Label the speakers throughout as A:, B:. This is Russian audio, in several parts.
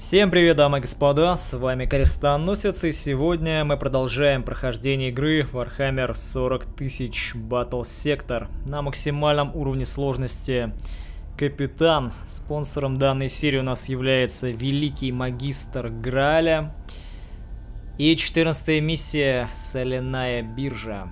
A: Всем привет, дамы и господа, с вами Крестоносец, и сегодня мы продолжаем прохождение игры Warhammer 40 000 Battle Sector на максимальном уровне сложности Капитан. Спонсором данной серии у нас является Великий Магистр Грааля и 14-я миссия Соляная Биржа.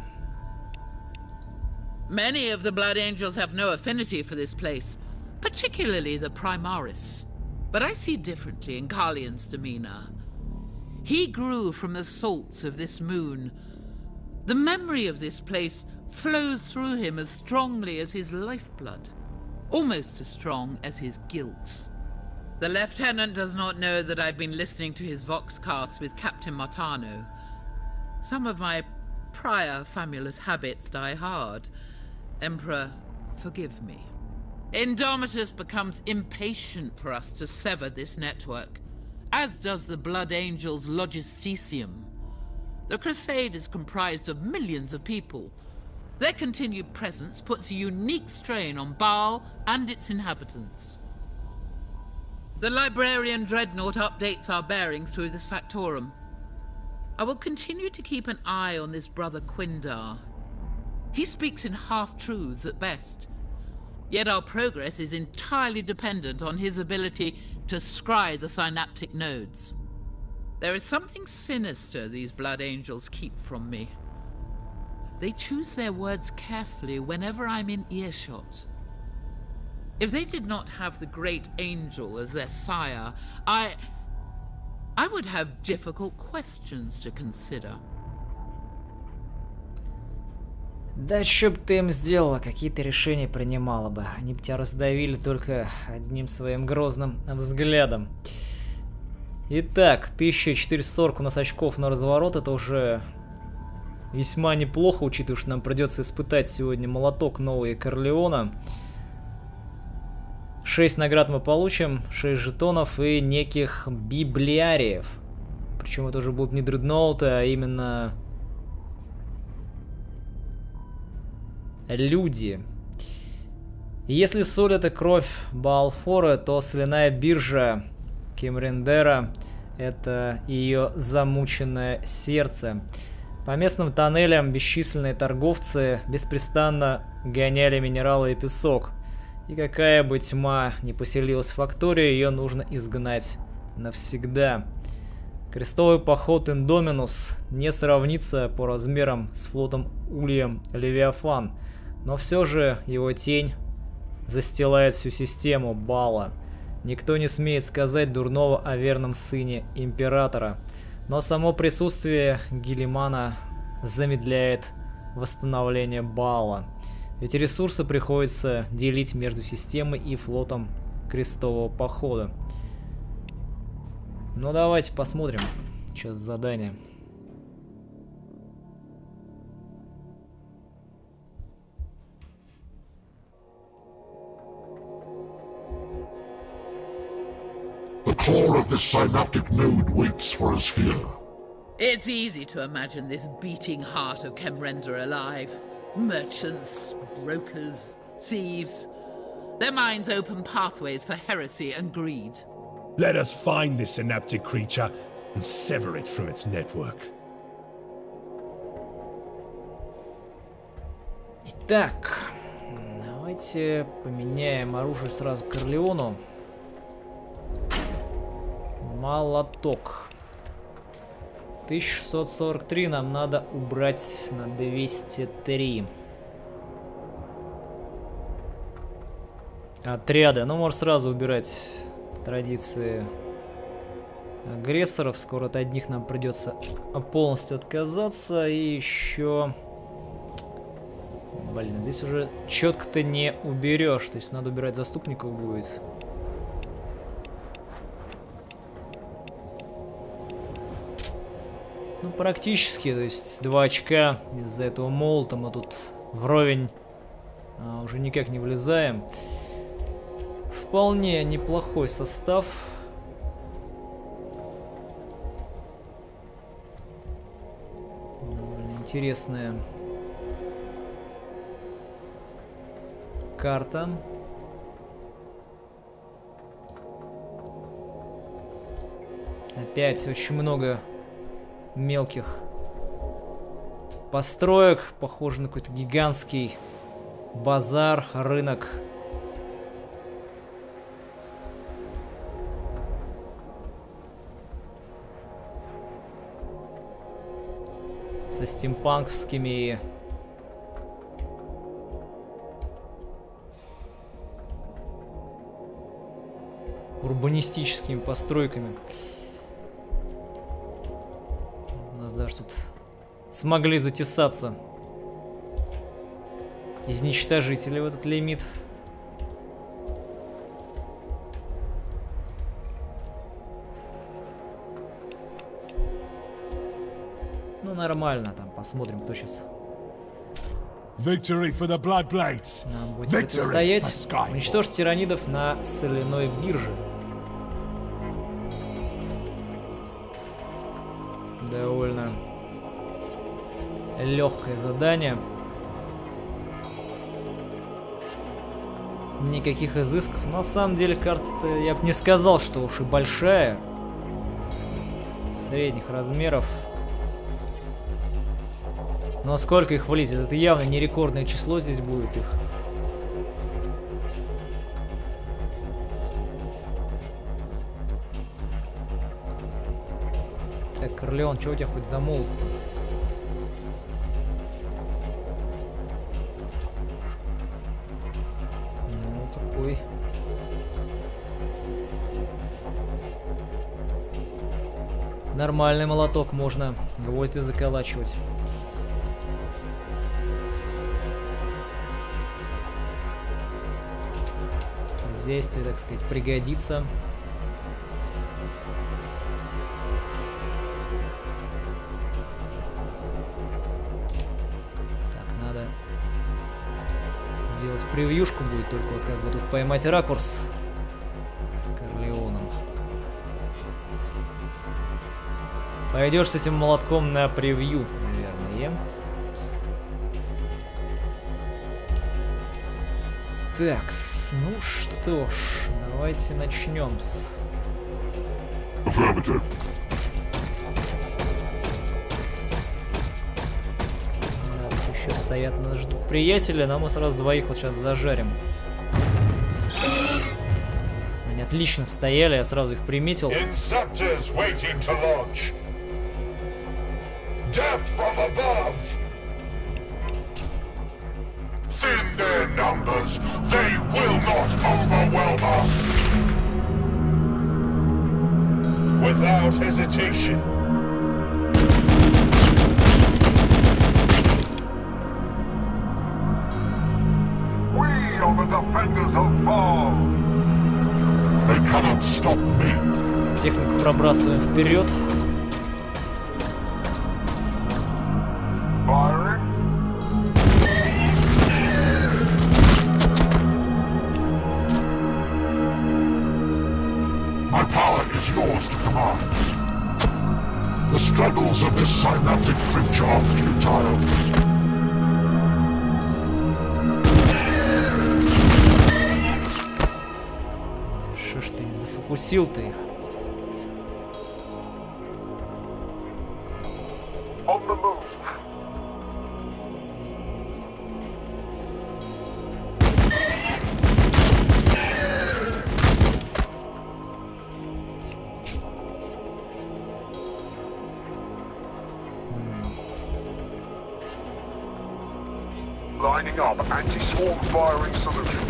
B: Many of the Blood Angels have no affinity for this place, particularly the Primaris. But I see differently in Carlian's demeanor. He grew from the salts of this moon. The memory of this place flows through him as strongly as his lifeblood, almost as strong as his guilt. The Lieutenant does not know that I've been listening to his Voxcast with Captain Martano. Some of my prior famulous habits die hard. Emperor, forgive me. Indomitus becomes impatient for us to sever this network, as does the Blood Angels' Logisticium. The Crusade is comprised of millions of people. Their continued presence puts a unique strain on Baal and its inhabitants. The Librarian Dreadnought updates our bearings through this factorum. I will continue to keep an eye on this brother Quindar. He speaks in half-truths at best. Yet our progress is entirely dependent on his ability to scry the synaptic nodes. There is something sinister these Blood Angels keep from me. They choose their words carefully whenever I'm in earshot. If they did not have the Great Angel as their sire, I would have difficult questions to consider.
A: Да что бы ты им сделала, какие-то решения принимала бы. Они бы тебя раздавили только одним своим грозным взглядом. Итак, 1440 у нас очков на разворот. Это уже весьма неплохо, учитывая, что нам придется испытать сегодня молоток новый Корлеона. 6 наград мы получим, 6 жетонов и неких библиариев. Причем это уже будут не дредноуты, а именно... люди. Если соль — это кровь Баалфора, то соляная биржа Кемриндера — это ее замученное сердце. По местным тоннелям бесчисленные торговцы беспрестанно гоняли минералы и песок. И какая бы тьма ни поселилась в фактории, ее нужно изгнать навсегда. Крестовый поход Индоминус не сравнится по размерам с флотом Ульем Левиафан, но все же его тень застилает всю систему Бала. Никто не смеет сказать дурного о верном сыне Императора, но само присутствие Гилимана замедляет восстановление Бала. Ведь ресурсы приходится делить между системой и флотом Крестового похода. Ну давайте посмотрим, что за задание.
C: The core of this synaptic node waits for us here.
B: It's easy to imagine this beating heart of Kemrender alive. Merchants, brokers, thieves. Their minds open pathways for heresy and greed.
D: Let us find this synaptic creature and sever it from its network.
A: Итак, давайте поменяем оружие сразу к Корлеону. Молоток. 1643 нам надо убрать на 203. Отряды. Ну, может сразу убирать традиции агрессоров. Скоро от одних нам придется полностью отказаться. И еще... Блин, здесь уже четко-то не уберешь. То есть надо убирать заступников будет. Ну, практически, то есть 2 очка из-за этого молота мы тут вровень уже никак не влезаем. Вполне неплохой состав. Довольно интересная карта. Опять очень много мелких построек. Похоже на какой-то гигантский базар, рынок. Со стимпанковскими урбанистическими постройками. У нас даже тут смогли затесаться изничтожители в этот лимит. Ну нормально, там посмотрим, кто сейчас
D: Victory for the Bloodblades.
A: нам будет противостоять. Уничтожить тиранидов на соляной бирже. Довольно легкое задание. Никаких изысков. Но на самом деле карта-то, я бы не сказал, что уж и большая. Средних размеров. Но сколько их влезет? Это явно не рекордное число здесь будет их. Так, Корлеон, что у тебя хоть за молот? Ну, такой. Нормальный молоток, можно гвозди заколачивать. Здесь, так сказать, пригодится. Так, надо сделать превьюшку будет, только вот как бы тут поймать ракурс с Корлеоном. Пойдешь с этим молотком на превью, наверное. Так, ну что ж, давайте начнем с...
C: Affirmative.
A: Да, тут еще стоят, нас ждут приятели, но мы сразу двоих вот сейчас зажарим. Они отлично стояли, я сразу их приметил.
C: Inceptors waiting to launch. Death from above. Thin their numbers, they will not overwhelm us. Without hesitation. We are the defenders of Val. They cannot stop me.
A: Технику пробрасываем вперед.
C: Firing. My power is yours to command. The struggles of this synaptic creature are futile.
A: Что ж ты зафокусил-то их?
C: On the move. Lining up anti-swarm firing solution.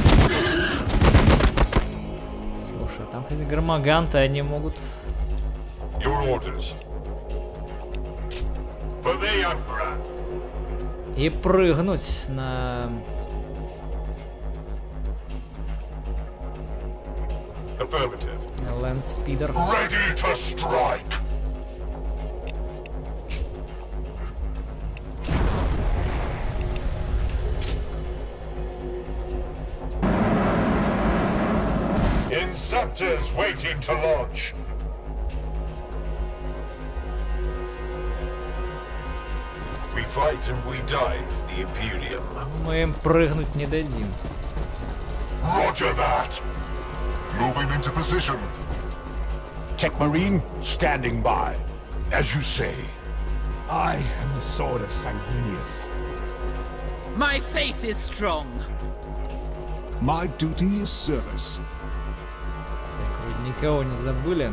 A: Слушай, а там эти гармаганты, они могут...
C: Your orders. For the Emperor.
A: И прыгнуть на...
C: Affirmative.
A: Лэндспидер.
C: Ready to strike. Inceptors waiting to launch. We fight and we die for the Imperium.
A: Мы им прыгнуть не дадим.
C: Roger that. Moving into position. Tech Marine, standing by. As you say.
D: I am the sword of Sanguinius.
B: My faith is strong.
C: My duty is service.
A: Так, вроде никого не забыли.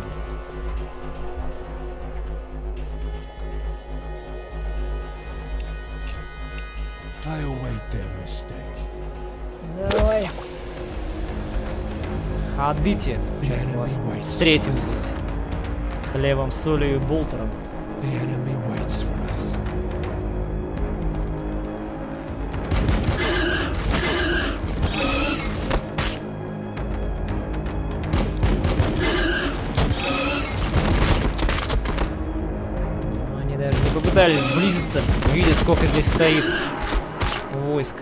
D: I await their mistake.
A: Давай. Ходите. Сейчас мы вас встретим здесь. Хлебом, солью и болтером.
D: The enemy waits for us.
A: Они даже не попытались сблизиться, видя, сколько здесь стоит войск.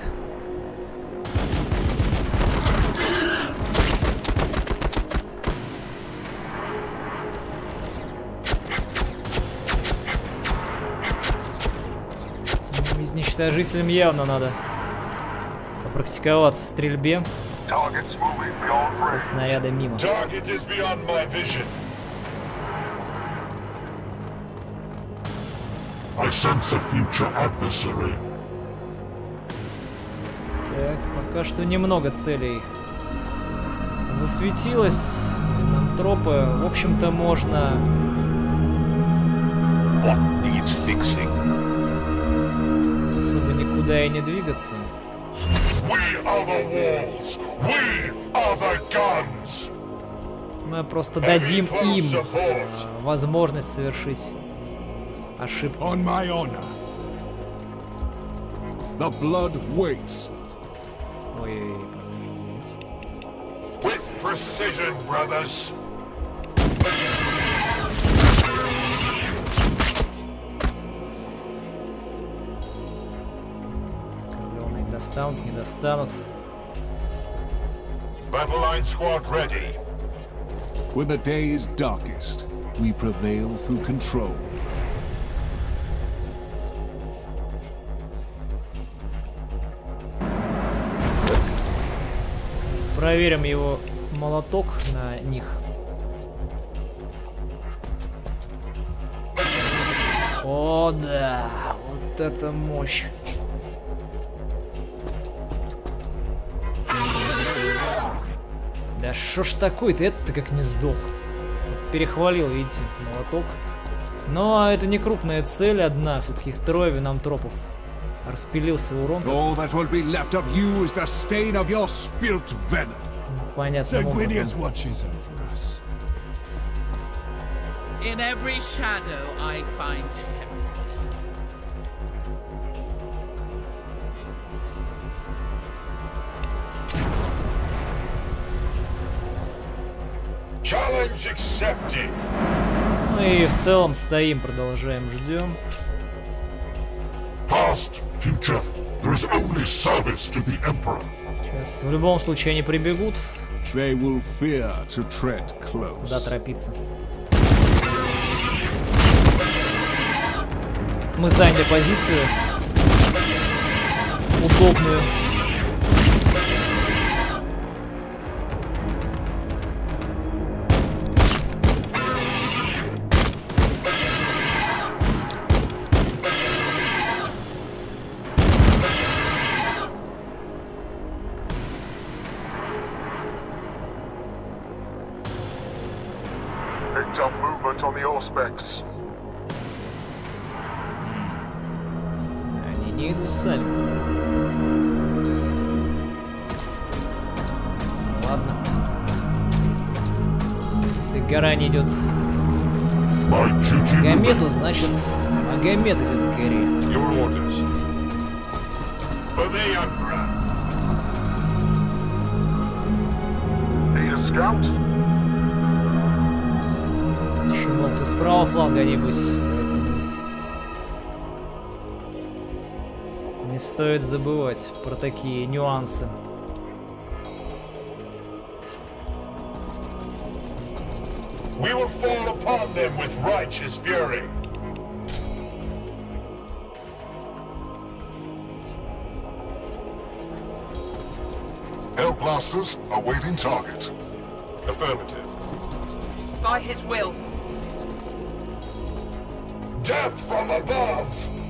A: Изничтожителям явно надо попрактиковаться в стрельбе со снаряда мимо. Так, пока что немного целей засветилось. Нам тропы, в общем-то, можно... Особо никуда и не двигаться. Мы просто дадим им возможность совершить ошибку.
D: On my honor.
C: The blood waits.
A: Ой-ой-ой.
C: With precision, brothers.
A: Крылёные достанут, не достанут.
C: Battle line squad ready. When the day is darkest, we prevail through control.
A: Проверим его молоток на них. О, да, вот это мощь. Да шо ж такое-то, это как не сдох. Перехвалил, видите, молоток. Но это не крупная цель одна, все-таки их трое виномтропов. Распилился урон. Понятно.
D: Sanguinius watches over us.
B: In every shadow I find heresy.
C: Challenge accepted.
A: Ну и в целом стоим, продолжаем, ждем.
C: Past, future, there is only service to the Emperor.
A: Сейчас в любом случае они прибегут.
C: They will fear to tread close.
A: Куда торопиться? Мы заняли позицию удобную.
C: Picked up movement on the Auspex.
A: Они не идут сами. Ладно. Если гора не идет Магомету, значит Магомед идет к горе.
C: Your orders. For the Emperor. Need a scout?
A: Еще могут и с правого фланга не быть, поэтому не стоит забывать про такие нюансы.
C: We will fall upon them with righteous fury. Hellblasters awaiting target. Affirmative.
E: by his will.
C: Death from above!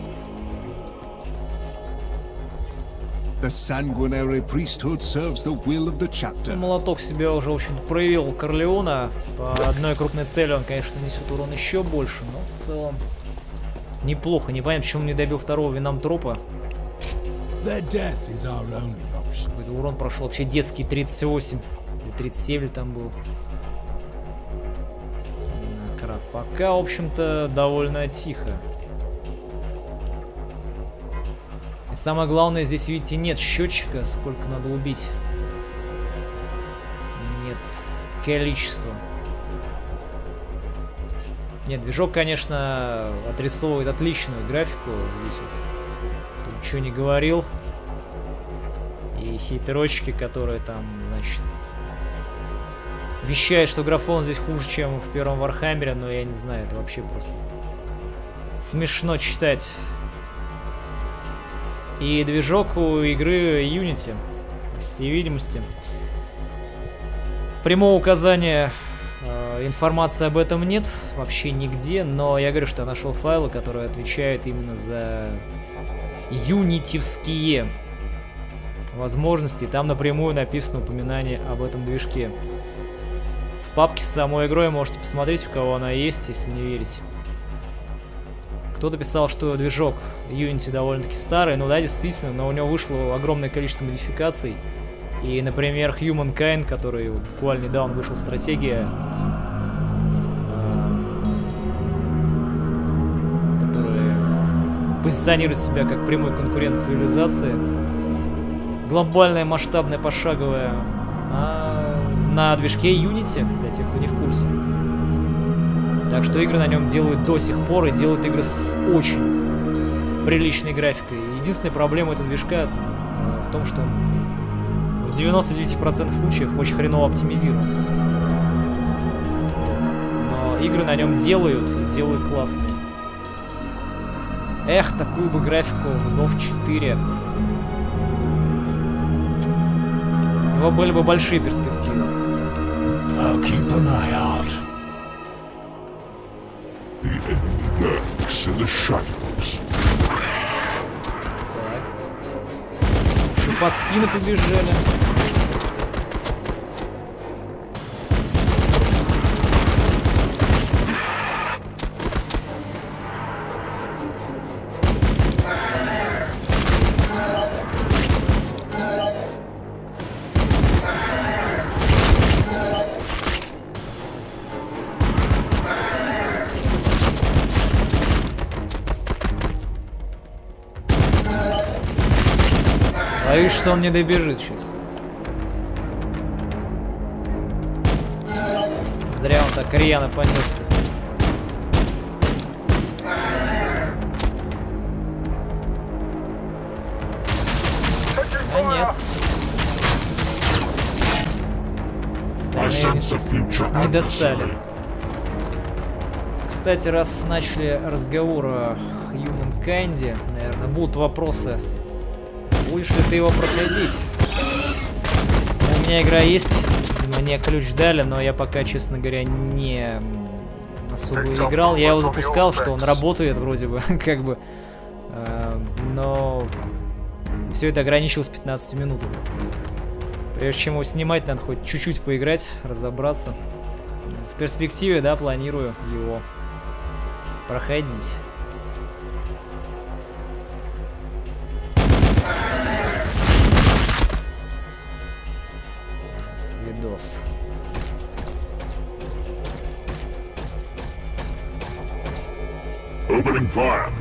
F: The sanguinary priesthood serves the will of the chapter.
A: Молоток себя уже, в общем-то, проявил у Корлеона. По одной крупной цели он, конечно, несет урон еще больше, но в целом неплохо. Непонятно, почему он не добил второго Винамтропа. Какой-то урон прошел вообще детский 38 или 37 там был. Пока, в общем-то, довольно тихо. И самое главное, здесь, видите, нет счетчика, сколько надо убить. Нет количества. Нет, движок, конечно, отрисовывает отличную графику. Здесь вот тут ничего не говорил. И хейтерочки, которые там, значит, вещают, что графон здесь хуже, чем в первом Вархаммере, но я не знаю, это вообще просто смешно читать. И движок у игры Unity, по всей видимости. Прямого указания информации об этом нет вообще нигде, но я говорю, что я нашел файлы, которые отвечают именно за юнитивские возможности. Там напрямую написано упоминание об этом движке. В папке с самой игрой можете посмотреть, у кого она есть, если не верите. Кто-то писал, что движок Unity довольно-таки старый, ну да, действительно, но у него вышло огромное количество модификаций. И, например, Humankind, который буквально недавно вышел, стратегия, которая позиционирует себя как прямой конкурент цивилизации. Глобальная, масштабная, пошаговая, на движке Unity, для тех, кто не в курсе. Так что игры на нем делают до сих пор, и делают игры с очень приличной графикой. Единственная проблема этого движка в том, что он в 99% случаев очень хреново оптимизирован. Но игры на нем делают, и делают классные. Эх, такую бы графику в Dov 4. У него были бы большие перспективы.
C: The enemy lurks in the shadows.
A: Так. Еще по спину побежали. Боюсь, что он не добежит сейчас. Зря он так рьяно понесся. А нет. Остальные не достали. Кстати, раз начали разговор о Humankind, наверное, будут вопросы. Будешь ли ты его проходить? У меня игра есть, мне ключ дали, но я пока, честно говоря, не особо играл. Я его запускал, что он работает вроде бы, как бы, но все это ограничилось 15 минутами. Прежде чем его снимать, надо хоть чуть-чуть поиграть, разобраться. В перспективе, да, планирую его проходить. Видос.
C: Opening fire.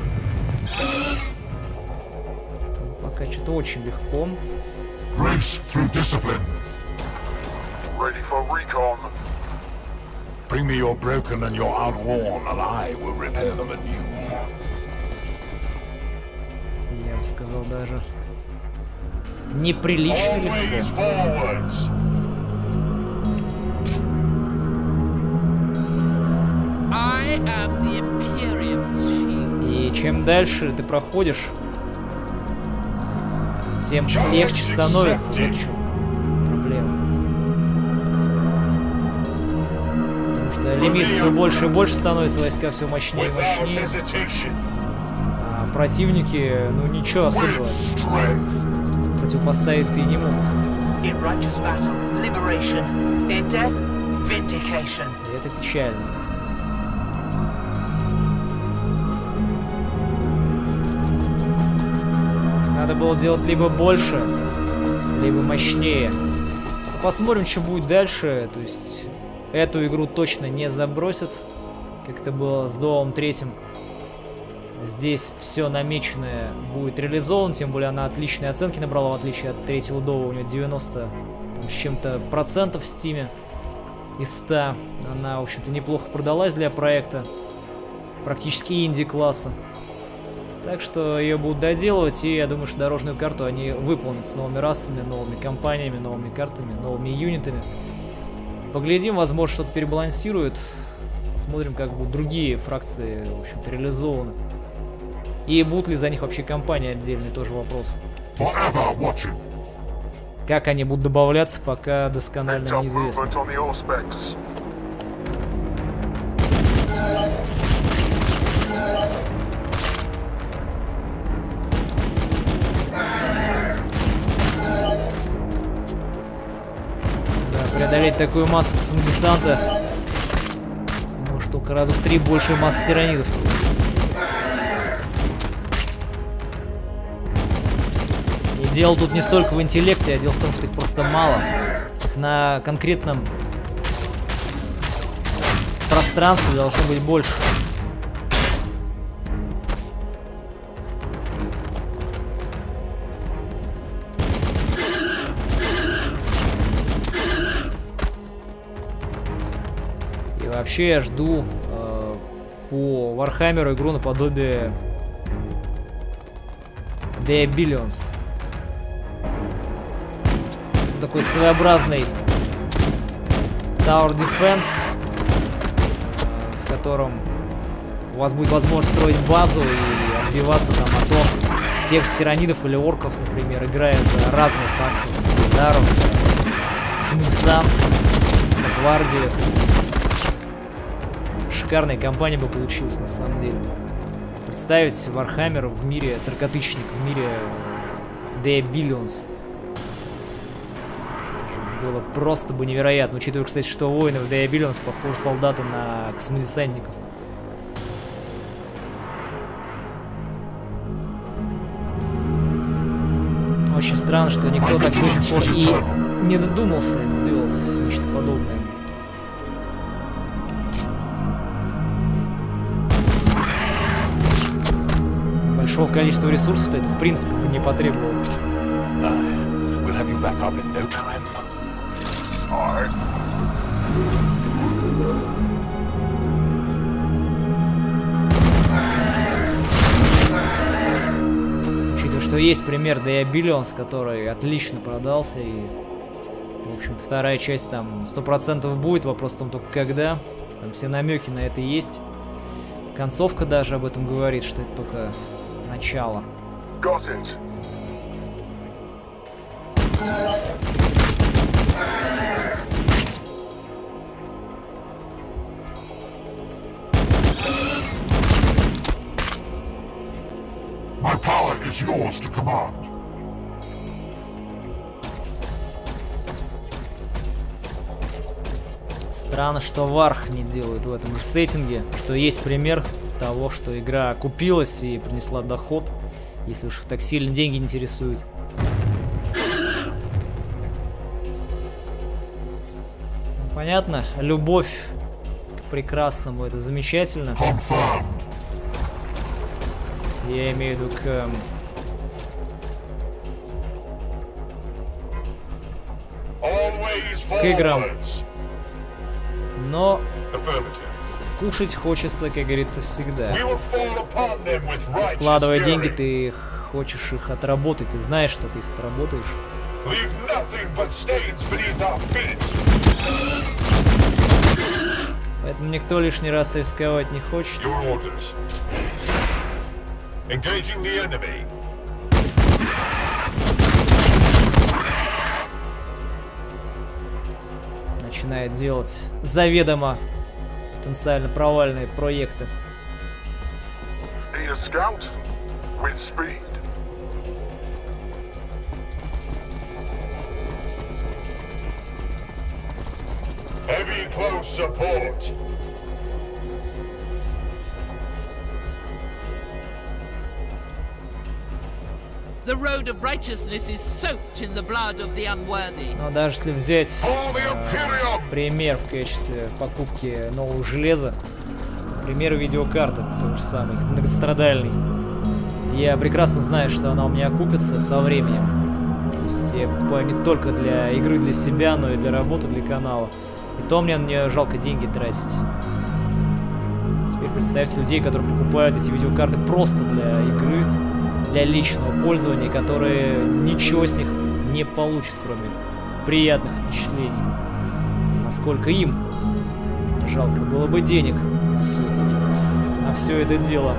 A: Пока что-то очень легко.
C: Race through discipline.
G: Ready for recon.
C: Bring me your broken and your outworn, and I will repair them anew.
A: Я бы сказал даже неприлично легко. И чем дальше ты проходишь, тем легче становится. Вот в чем проблема. Потому что что лимит все больше и больше становится, войска все мощнее и мощнее. А противники, ну ничего особого противопоставить-то и не могут. И это печально. Надо было делать либо больше, либо мощнее. Посмотрим, что будет дальше. То есть эту игру точно не забросят, как это было с Доом 3. Здесь все намеченное будет реализовано, тем более она отличные оценки набрала, в отличие от 3-го Доа. У нее 90 с чем-то процентов в Steam из 100. Она, в общем-то, неплохо продалась для проекта, практически инди-класса. Так что ее будут доделывать, и я думаю, что дорожную карту они выполнят с новыми расами, новыми компаниями, новыми картами, новыми юнитами. Поглядим, возможно, что-то перебалансирует. Посмотрим, как будут другие фракции, в общем-то, реализованы. И будут ли за них вообще компании отдельные, тоже вопрос. Как они будут добавляться, пока досконально неизвестно. Преодолеть такую массу космодесанта может только раза в 3 больше массы тиранидов. И дело тут не столько в интеллекте, а дело в том, что их просто мало. Их на конкретном пространстве должно быть больше. Вообще я жду по Вархаммеру игру наподобие The Billions. Такой своеобразный Tower Defense, в котором у вас будет возможность строить базу и отбиваться там от тех же тиранидов или орков, например, играя за разные фракции. За Даров, Космодесант, за Гвардию. Шикарная компания бы получилась, на самом деле. Представить Warhammer в мире 40-тысячник, в мире The Billions. Это было просто бы невероятно. Учитывая, кстати, что воины в The Billions похожи солдаты на космодесантников. Очень странно, что никто так до сих пор и не додумался сделать нечто подобное. Большого количества ресурсов-то это, в принципе, не потребовало. Учитывая, что есть пример The Billions, который отлично продался, и, в общем-то, вторая часть там 100% будет, вопрос в том только когда. Там все намеки на это есть. Концовка даже об этом говорит, что это только начало.
C: My power is yours to command.
A: Странно, что Варх не делают в этом же сеттинге, что есть пример того, что игра окупилась и принесла доход, если уж их так сильно деньги интересуют. Понятно, любовь к прекрасному — это замечательно. Я имею в виду к играм. Но кушать хочется, как говорится, всегда. Вкладывая деньги, ты хочешь их отработать, ты знаешь, что ты их отработаешь. Поэтому никто лишний раз рисковать не хочет. Начинает делать заведомо потенциально провальные проекты.
G: Need a scout? With speed.
C: Heavy close support.
B: The road of righteousness is soaked in the blood of the unworthy.
A: Но даже если взять
C: For the Imperium!
A: пример в качестве покупки нового железа, пример видеокарты, тот же самый, многострадальный, я прекрасно знаю, что она у меня окупится со временем. То есть я покупаю не только для игры для себя, но и для работы, для канала. И то мне на нее жалко деньги тратить. Теперь представьте людей, которые покупают эти видеокарты просто для игры, для личного пользования, которые ничего с них не получат, кроме приятных впечатлений. Насколько им жалко было бы денег на все это дело.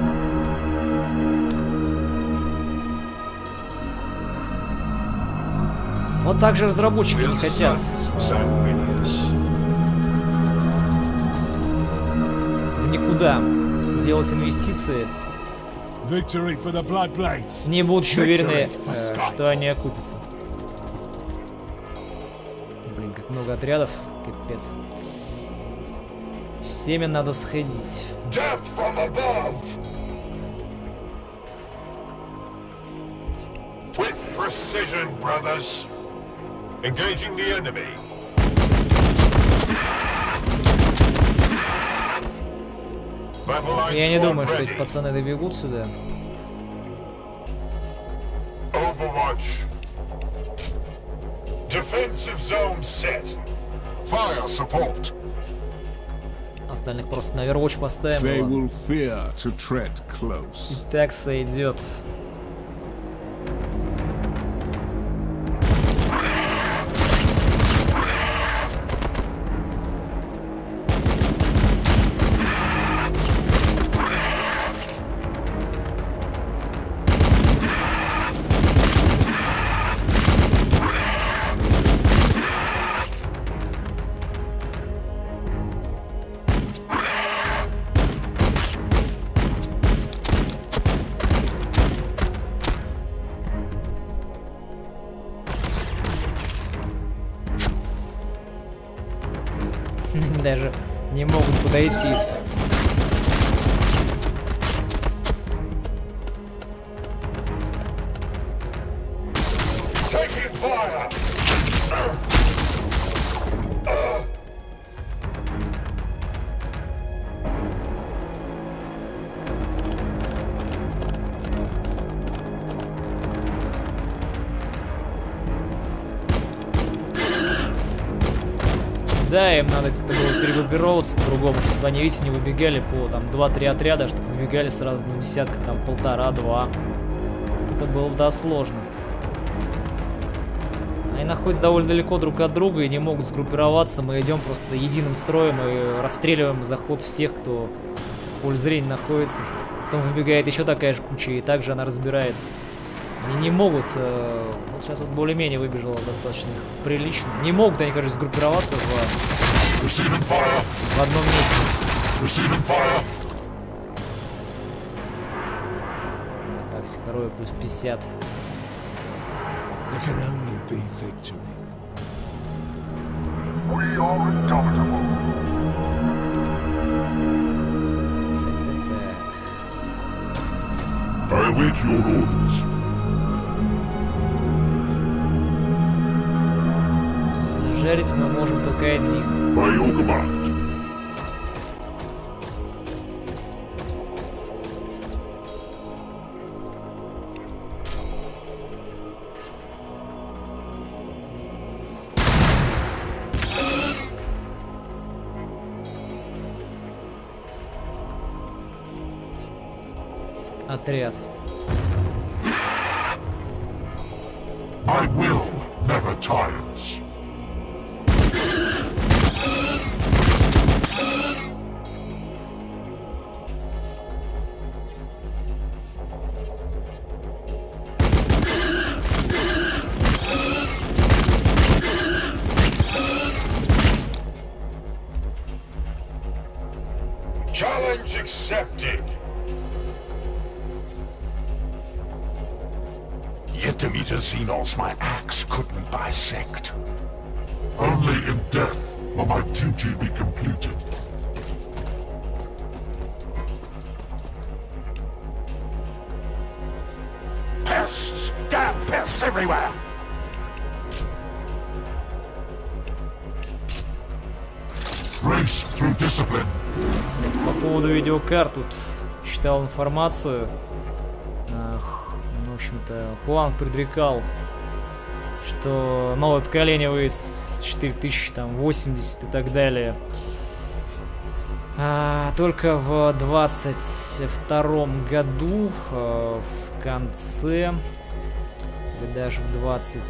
A: Вот так же разработчики не хотят в никуда делать инвестиции, не будучи уверены, что они окупятся. Блин, как много отрядов, капец. Всеми надо сходить.
C: Death from above! With precision, brothers. Engaging the enemy.
A: Я не думаю, что эти пацаны добегут сюда.
C: Overwatch. Defensive zone set. Fire support.
A: Остальных просто на Overwatch поставим.
F: They will fear to tread close.
A: И так сойдет. Даже не могут подойти.
C: Taking fire.
A: Да, им надо как-то было перегруппироваться по-другому, чтобы они, видите, не выбегали по там 2-3 отряда, чтобы выбегали сразу, ну, десятка, там, полтора-два. Это было бы, да, сложно. Они находятся довольно далеко друг от друга и не могут сгруппироваться. Мы идем просто единым строем и расстреливаем заход всех, кто в поле зрения находится. Потом выбегает еще такая же куча, и также она разбирается. Они не могут, вот сейчас вот более-менее выбежало достаточно прилично. Не могут они, кажется, сгруппироваться в одном месте. Так, Сикарой плюс 50.
G: We are indomitable.
A: Так.
C: I await your orders.
A: Жарить мы можем только один.
C: By your command.
A: Отряд.
C: My will never tires. Challenge accepted. Yet Demeter Xenos my axe couldn't bisect.
G: Only in death will my duty be completed.
C: Pests! Damn pests everywhere!
G: Race through discipline.
A: По поводу видеокарт тут читал информацию. В общем-то, Хуанг предрекал, что новое поколение выйдет с 4080 и так далее. Только в 22 году, в конце, или даже в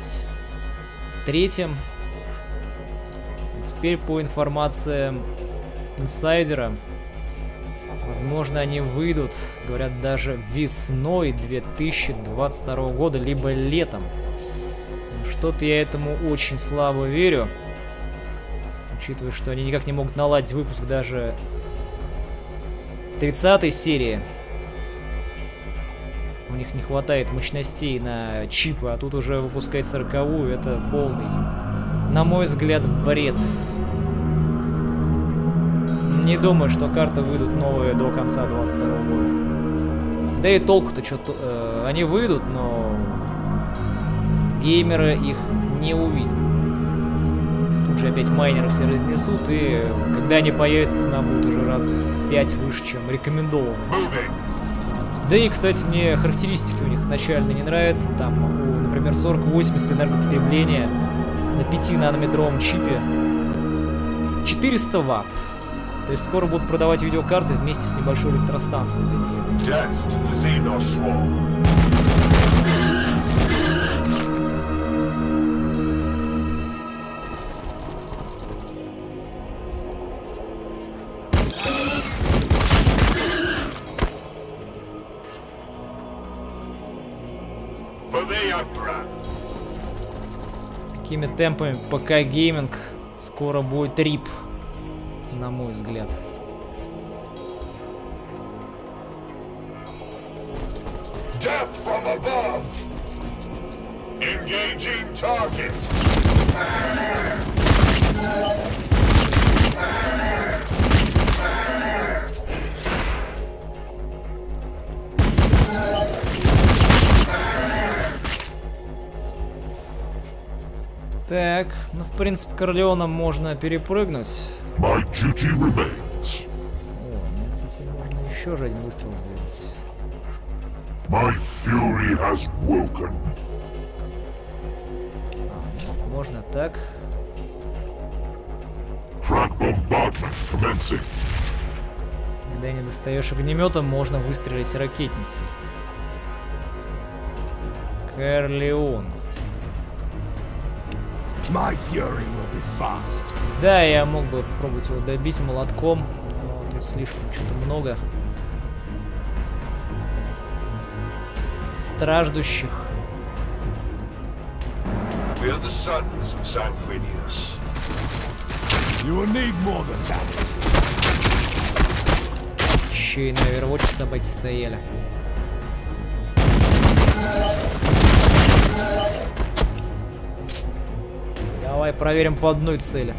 A: 23-м. Теперь по информации инсайдера, возможно, они выйдут, говорят, даже весной 2022 года, либо летом. Что-то я этому очень слабо верю, учитывая, что они никак не могут наладить выпуск даже 30-й серии. У них не хватает мощностей на чипы, а тут уже выпускать 40-ю, это полный, на мой взгляд, бред. Не думаю, что карты выйдут новые до конца 22 года. Да и толку-то что-то... они выйдут, но геймеры их не увидят. Их тут же опять майнеры все разнесут, и когда они появятся, цена будет уже раз в 5 выше, чем рекомендовано. Да и, кстати, мне характеристики у них начально не нравятся. Там, например, 40-80 энергопотребления на 5-нанометровом чипе 400 ватт. То есть скоро будут продавать видеокарты вместе с небольшой электростанцией. С такими темпами ПК гейминг скоро будет рип, на мой взгляд.
C: Death from above. Engaging target.
A: Так, ну в принципе Корлеона можно перепрыгнуть.
G: My duty remains.
A: О, мне, кстати, можно еще же один выстрел сделать.
G: My fury has woken.
A: Можно так.
G: Frag bombardment commencing.
A: Когда не достаешь огнеметом, можно выстрелить ракетницей. Корлеон.
D: My fury will be fast.
A: Да, я мог бы попробовать его добить молотком, но тут слишком что-то много страждущих.
C: We are the sons of Sanguinius.
D: You will need more than that.
A: Еще и на Overwatch собаки стояли. Давай проверим по одной цели.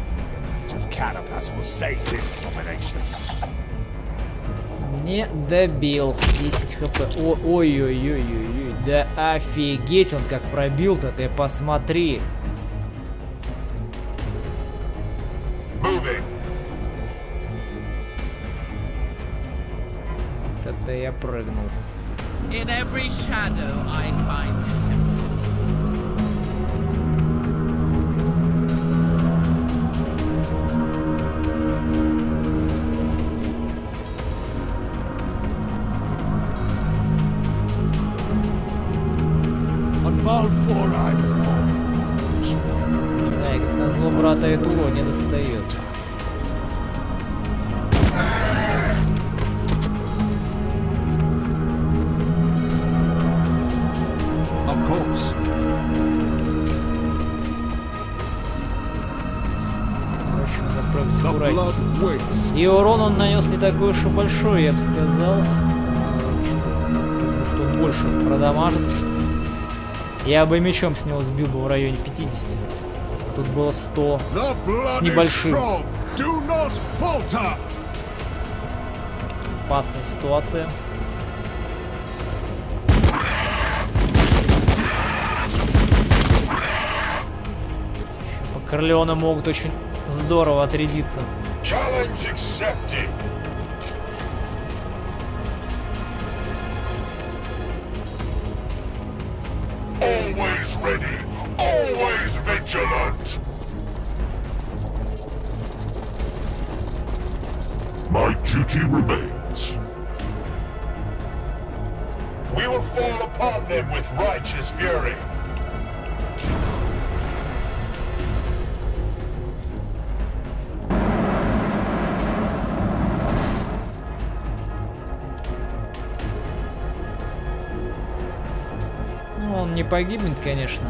A: Не добил. 10 хп. Ой-ой-ой-ой-ой. Да офигеть, он как пробил-то, ты посмотри. Это я прыгнул.
B: In every shadow I find heresy.
D: On Balfour I was born.
A: Так, назло брата Этуро не достает.
F: Of course.
A: Короче, надо
F: The
A: Урай.
F: blood waits.
A: И урон он нанес не такой уж и большой, я бы сказал. Что он больше продамажит. Я бы мечом с него сбил бы в районе 50. Тут было 100 с небольшим. Опасная ситуация. Корлеоны могут очень здорово отрядиться.
D: Challenge accepted.
C: Always ready, always vigilant. My duty remains.
D: We will fall upon them with righteous fury.
A: Он не погибнет, конечно.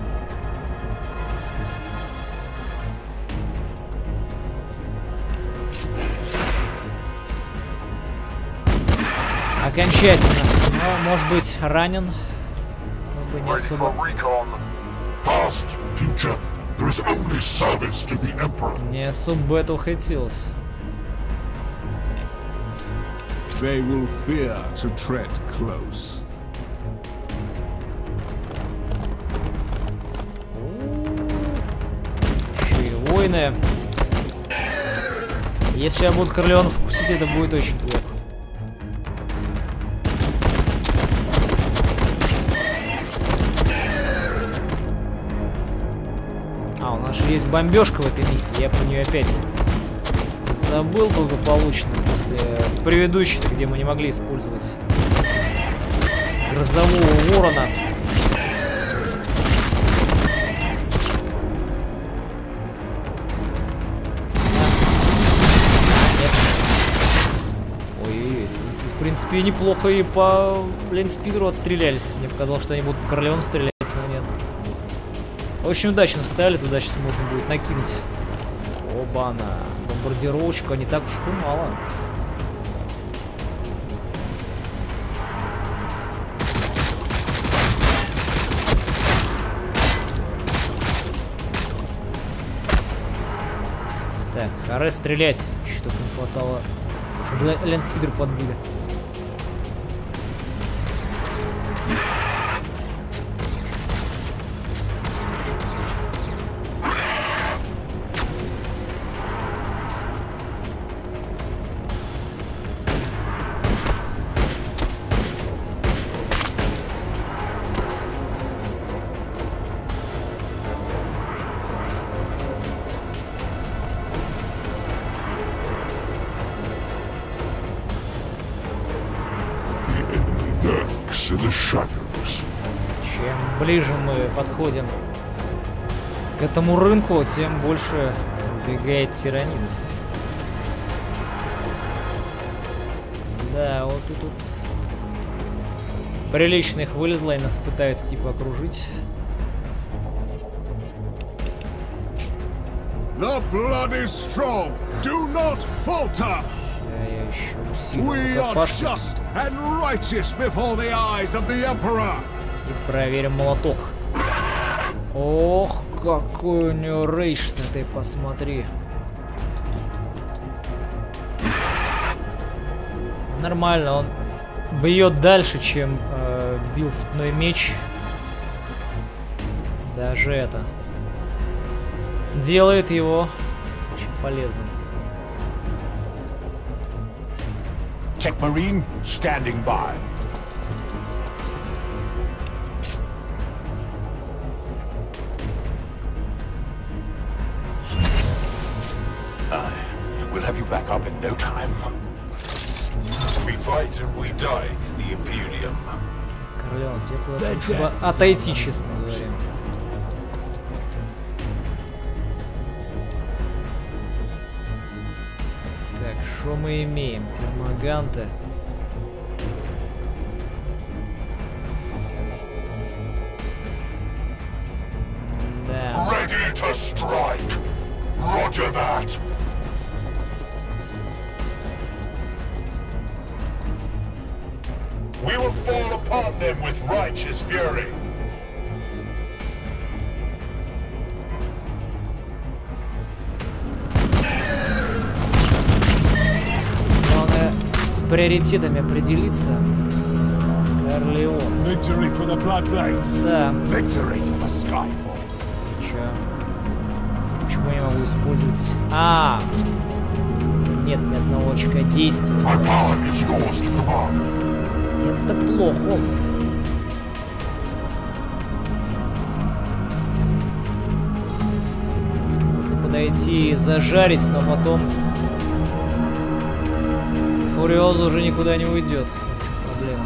A: Окончательно. Но, может быть, ранен. Но не особо.
C: Past, future, there is only service to the Emperor.
A: Не особо этого хотелось.
F: They will fear to tread close.
A: Воины. Если я буду Корлеонов укусить, это будет очень плохо. А, у нас же есть бомбежка в этой миссии. Я про нее опять забыл благополучно после предыдущей, где мы не могли использовать грозового ворона. В принципе, неплохо и по Лендспидеру отстрелялись. Мне показалось, что они будут по Корлеону стрелять, но нет. Очень удачно встали, туда сейчас можно будет накинуть. Оба-на. Бомбардировочку, а не так уж и мало. Так, харе стрелять. Еще только не хватало, чтобы Лендспидер подбили. Чем ближе мы подходим к этому рынку, тем больше убегает тиранидов. Да, вот тут прилично их вылезло, и нас пытаются типа окружить.
F: The blood is strong. Do not falter.
A: Я еще
F: We
A: усилю
F: are
A: рукопашку.
F: just and righteous before the eyes of the Emperor.
A: И проверим молоток. Ох, какой у него рейдж-то, ты посмотри. Нормально, он бьет дальше, чем бил цепной меч. Даже это делает его очень полезным.
E: Tech Marine standing by. We'll have you back up in no time.
D: We fight and we die for the Imperium.
A: Корлеон, тебе куда-то чтобы отойти, честно говоря. Так, что мы имеем? Термоганты. Да.
C: Ready to strike. Roger that.
E: them with righteous fury.
A: Главное с приоритетами определиться. Корлеон.
D: Victory for the Bloodblades.
A: Да.
E: Victory for Skyfall.
A: Чё? Почему я не могу использовать? Нет ни одного очка действия.
G: My power is yours to command.
A: Это плохо. Могу подойти и зажарить, но потом Фуриоза уже никуда не уйдет. В чем проблема?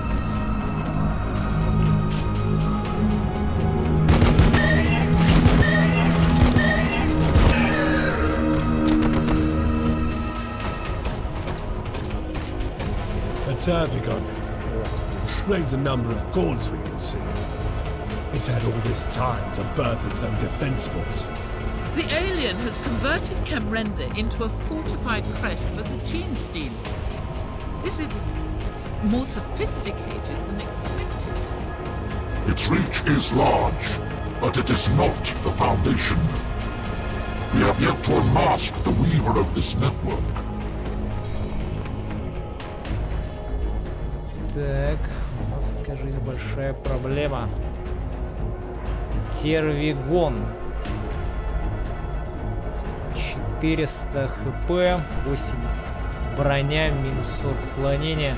D: Tervigon explains a number of goals we can see. It's had all this time to birth its own defense force.
B: The alien has converted Kemrenda into a fortified creche for the Gene Stealers. This is more sophisticated than expected.
G: Its reach is large, but it is not the Foundation. We have yet to unmask the weaver of this network.
A: Так, у нас, кажется, большая проблема. Тервигон. 400 хп, 8 броня, минус 40 уклонения.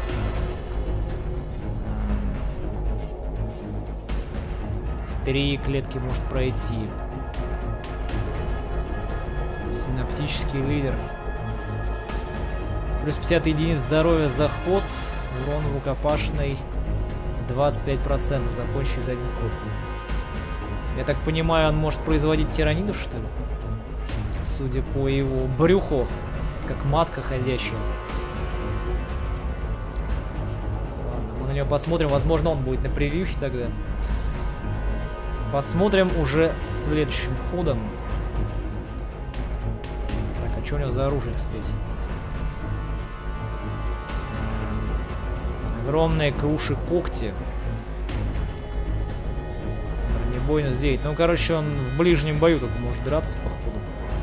A: Три клетки может пройти. Синаптический лидер. Плюс 50 единиц здоровья за ход. Урон рукопашный 25%. Закончить за один ход. Я так понимаю, он может производить тиранидов, что ли? Судя по его брюху, как матка ходячая. Ладно, мы на него посмотрим. Возможно, он будет на превьюхе тогда. Посмотрим уже следующим ходом. Так, а что у него за оружие, кстати? Огромные круши когти. Бронебойность 9. Ну, короче, он в ближнем бою только может драться, походу.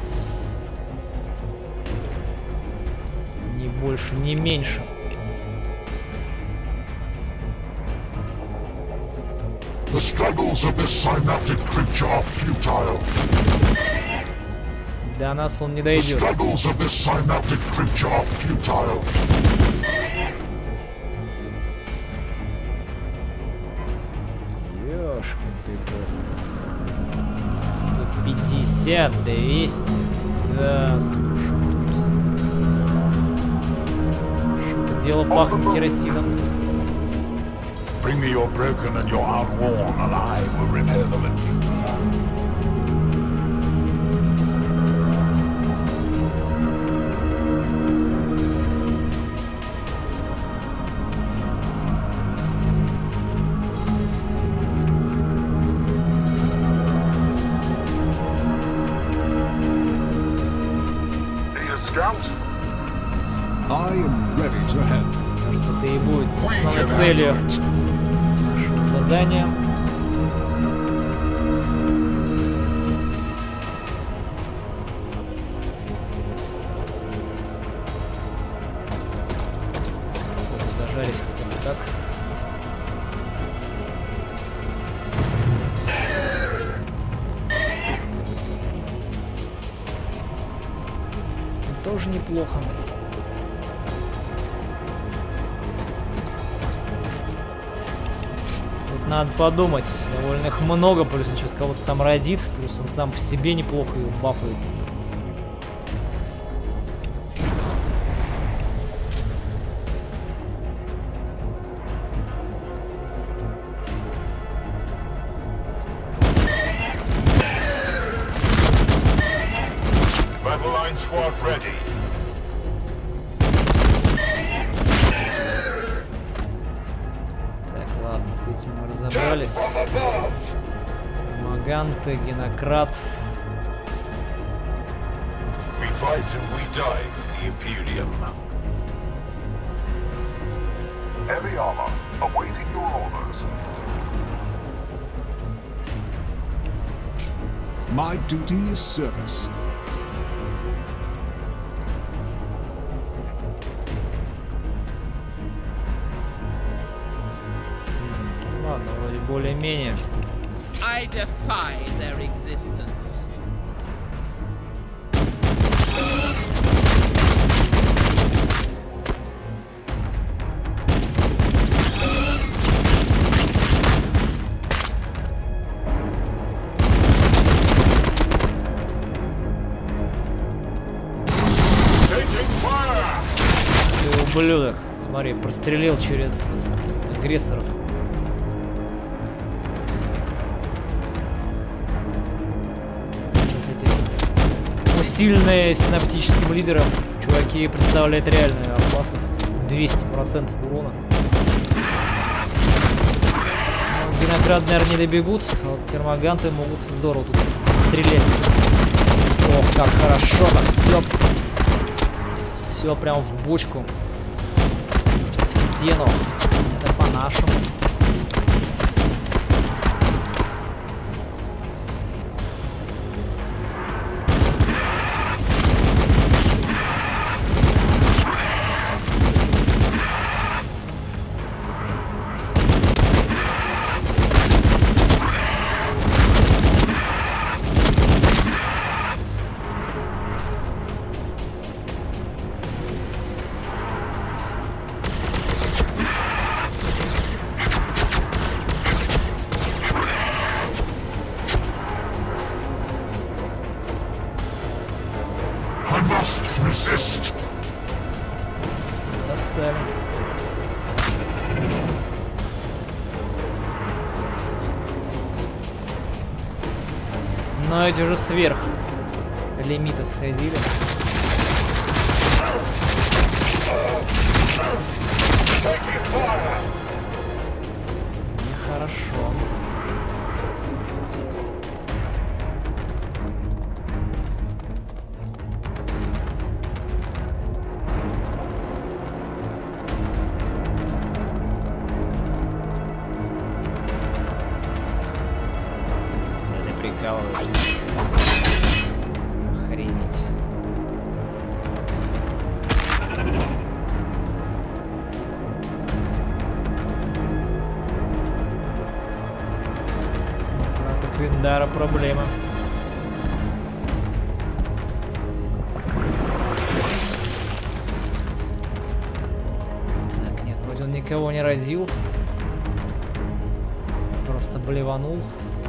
A: Ни больше, ни меньше.
G: The struggles of this synaptic creature are futile.
A: До нас он не
G: The
A: дойдет.
G: struggles of this synaptic creature are futile.
A: Ёшкин ты кот. 150, 200. Да, слушай. Что-то дело пахнет керосином.
E: Bring me your broken and your outworn, and I will repair them anew.
F: I am ready to help.
A: Кажется, это и будет основной целью нашего задания. Попробую зажарить хотя бы так. Тоже неплохо. Тут надо подумать. Довольно их много, плюс он сейчас кого-то там родит, плюс он сам по себе неплохо его бафает.
E: Battle line squad ready.
A: Так, ладно, с этим мы разобрались. Маганты, Генократ.
E: We fight and we die for the Imperium.
G: Heavy armor.
C: Awaiting your orders.
F: My duty is service.
A: Ладно, вроде более-менее.
B: I defy their existence.
A: Ты ублюдок. Смотри, прострелил через агрессоров. Усиленные синаптическим лидером, чуваки представляют реальную опасность. 200% урона. Ну, виноград, наверное, не добегут, а вот термоганты могут здорово тут стрелять. Ох, как хорошо-то все. Все прям в бочку. В стену. Это по-нашему.
C: Resist.
A: Доставим. Но эти уже сверх лимита сходили. Нехорошо. Охренеть. У Квиндара проблема. Так, нет, вроде он никого не разил. Просто блеванул.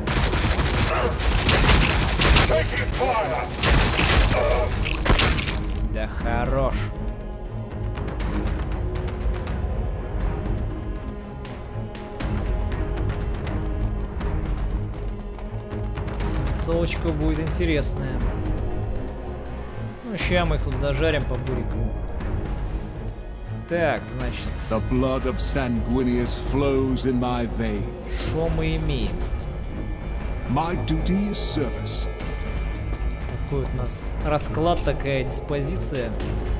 A: Да хорош. Концовочка будет интересная. Ну, ща мы их тут зажарим по бурикам. Так, значит...
F: The blood of Sanguinius flows in my veins.
A: Что мы имеем?
F: My duty is service.
A: Такой вот у нас расклад, такая диспозиция.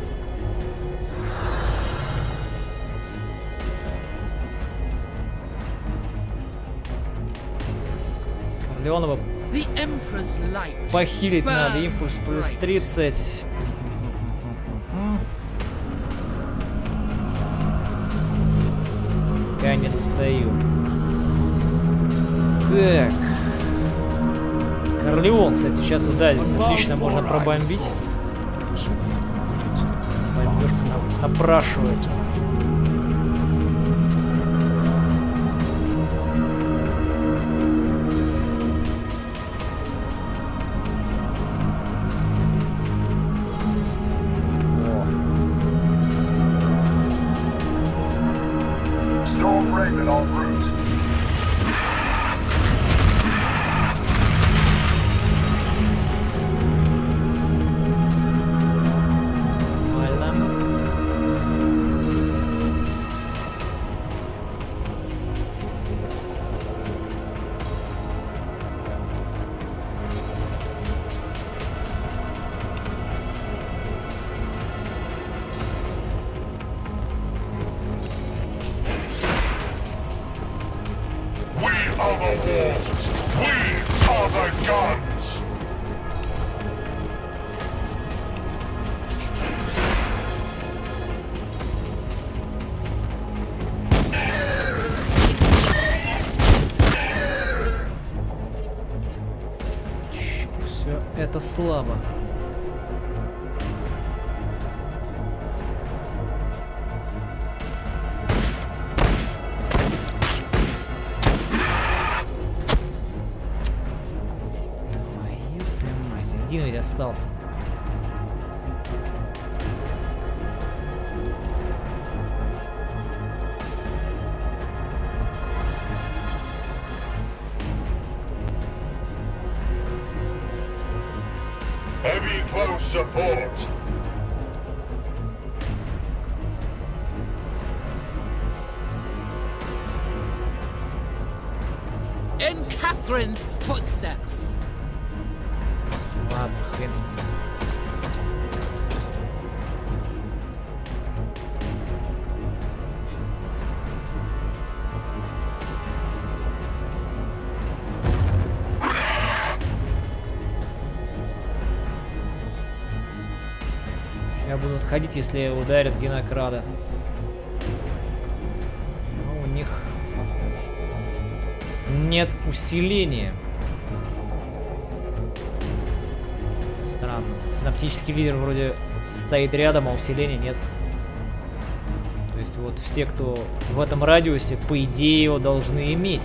A: Корлеонова похилить надо. Импульс плюс 30. Я не достаю. Так. Корлеон, кстати, сейчас вот, да, здесь отлично можно пробомбить. Бомбёж напрашивается.
C: Storm Raven en route.
G: walls. We are the guns.
A: Все это слабо. Один ведь остался.
G: Heavy close support.
B: In Catherine's footsteps.
A: Ладно, хрен с ним. Я буду отходить, если ударят Генокрада. Но у них нет усиления. Странно. Синаптический лидер вроде стоит рядом, а усиления нет. То есть вот все, кто в этом радиусе, по идее, его должны иметь.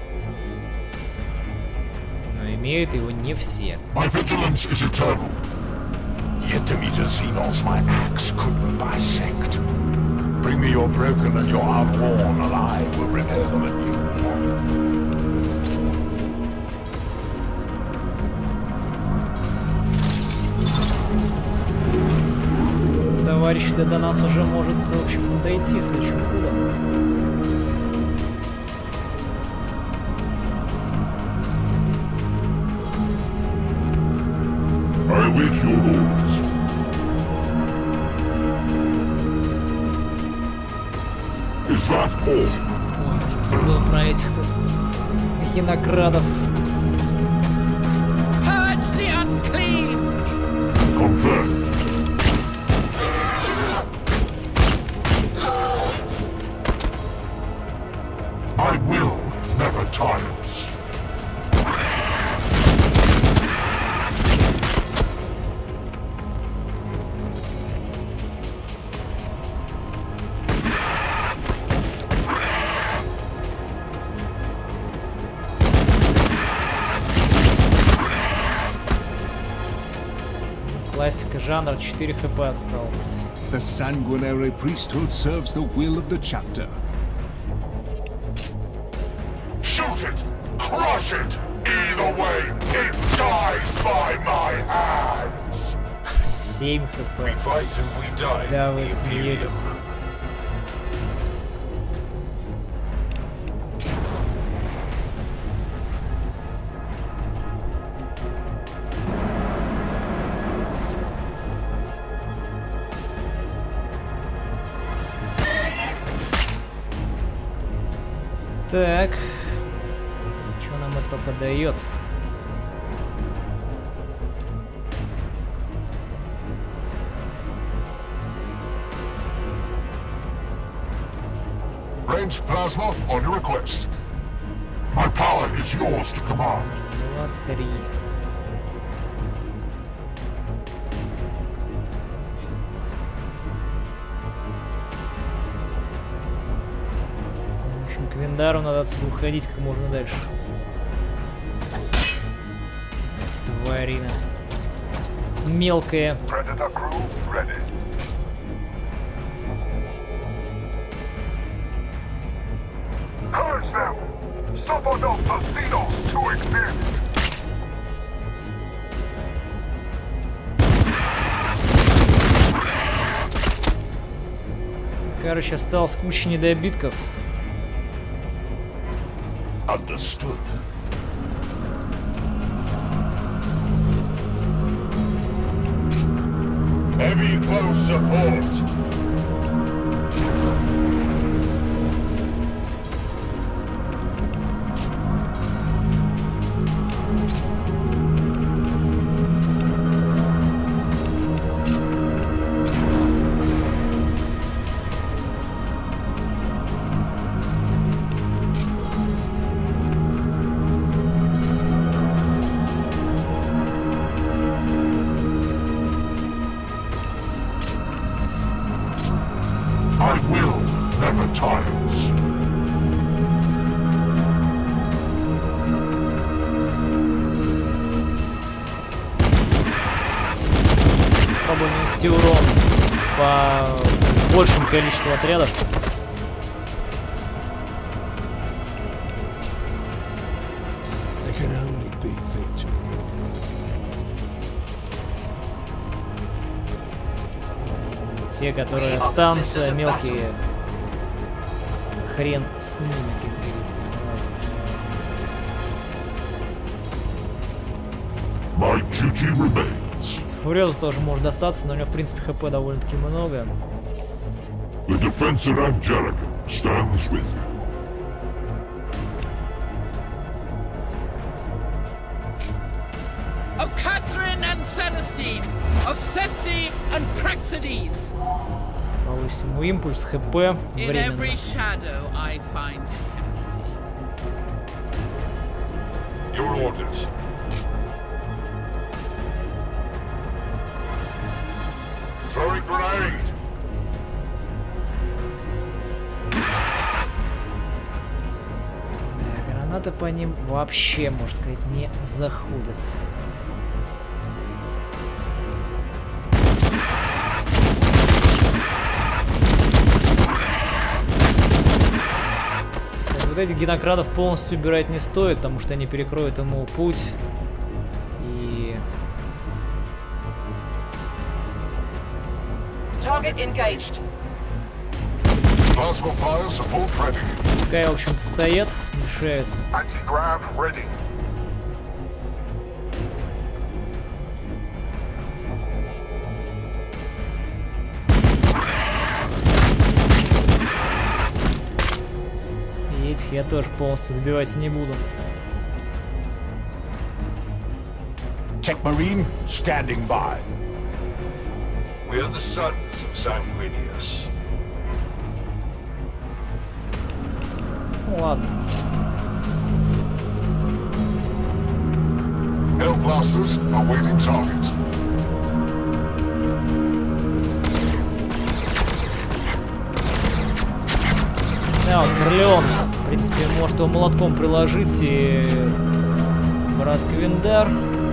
A: Но имеют его не все.
G: My vigilance is eternal.
E: Yet the meter Xenos my axe couldn't bisect. Bring me your broken and your outworn, and I will repair them anew.
A: Товарищ до нас уже может, в общем-то, дойти, если что худо.
G: I await your orders. Is that all?
A: Ой, блин, забыл про этих-то Генокрадов.
B: Purge the unclean!
G: Confirmed. My will never tires.
A: Классика жанра, 4 хп осталось.
F: The sanguinary priesthood serves the will of the chapter.
G: Shoot it! Crush it! Either way, it dies by my hands!
A: 7 хп.
E: We fight and we die.
A: Да, вы
E: The Imperium.
A: смеетесь. Так, что нам это только дает?
G: Ranged plasma on your request. My power is yours to command.
A: 2, 3. В общем, к Виндару надо отсюда уходить как можно дальше. Тварина. Мелкая.
G: Predator crew ready. Purge them! Suffer not the Xenos to exist!
A: Короче, осталось куча недобитков.
E: Understood.
G: Heavy close support.
A: урон по большему количеству отрядов. Те, которые останутся, мелкие, хрен с ними, как говорится.
G: My duty remains.
A: Фурезу тоже может достаться, но у него, в принципе, хп довольно-таки много.
G: The defense of Angelica stands with you.
B: Of Catherine and Celestine, of Sethti and Praxedes.
A: Повысим ему импульс, хп
B: In every
A: временно.
B: shadow I find heresy.
E: Your orders. Throw a grenade.
A: Да, граната по ним вообще, можно сказать, не заходит. Кстати, вот этих генокрадов полностью убирать не стоит, потому что они перекроют ему путь. И...
H: Target engaged.
C: Plasma fire support ready.
A: Пускай, в общем-то, стоят, мешаются.
C: Anti-grav ready.
A: И этих я тоже полностью добивать не буду.
E: Tech Marine, standing by. We are the sons of Sanguinius.
A: Ну ладно.
C: Hell blasters awaiting target.
A: Да, вот Корлеон, в принципе, может его молотком приложить, и брат Квиндар.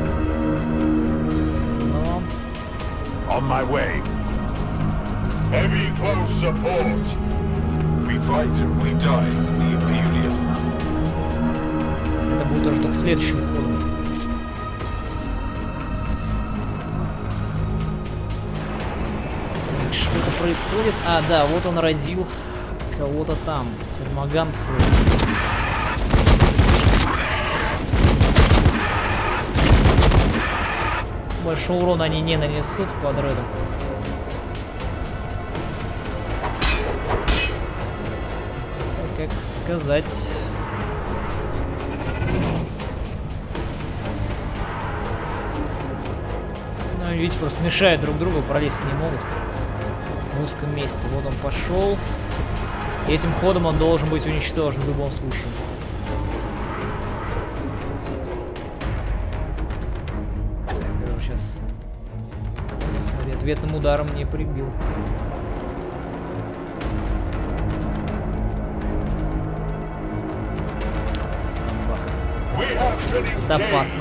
A: Но...
E: On my way. Heavy close support. We fight and we die for the Imperium.
A: Это будет уже только следующим ходом. Так, что-то происходит. А, да, вот он родил кого-то там. Термогант. Большой урон они не нанесут под редом. Как сказать... Ну, видите, просто мешают друг другу, пролезть не могут в узком месте. Вот он пошел. И этим ходом он должен быть уничтожен в любом случае. Так, его сейчас, смотри, ответным ударом не прибил. Собака. Это опасно.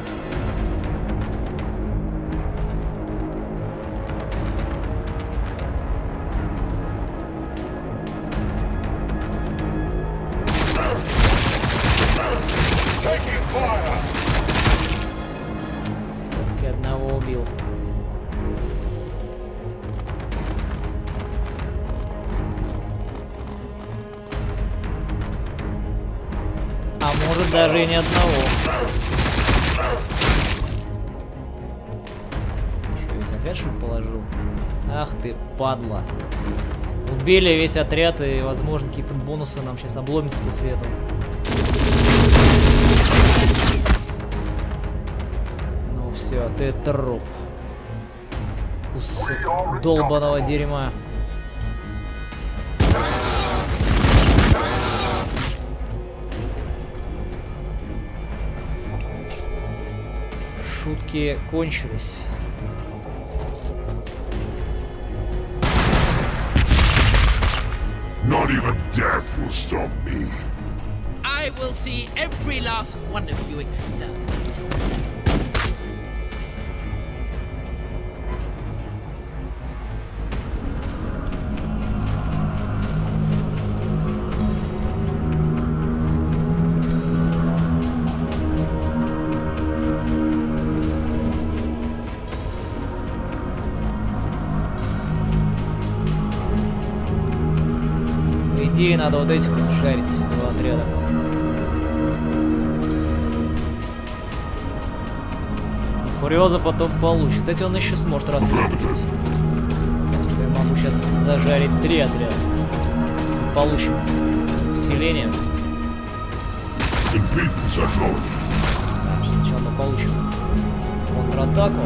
A: Все-таки одного убил. А может даже и ни одного. Еще весь отряд что ли положил? Ах ты, падла. Убили весь отряд, и возможно какие-то бонусы нам сейчас обломятся после этого. Ну все, ты труп. Кусок долбаного дерьма. Шутки кончились.
G: Not even death will stop me.
B: I will see every last one of you exterminated.
A: идее, надо вот этих вот жарить, 2 отряда. И Фуриоза потом получит. Кстати, он еще сможет распустить. Потому что я могу сейчас зажарить 3 отряда. Если мы получим усиление. Сначала мы получим контратаку.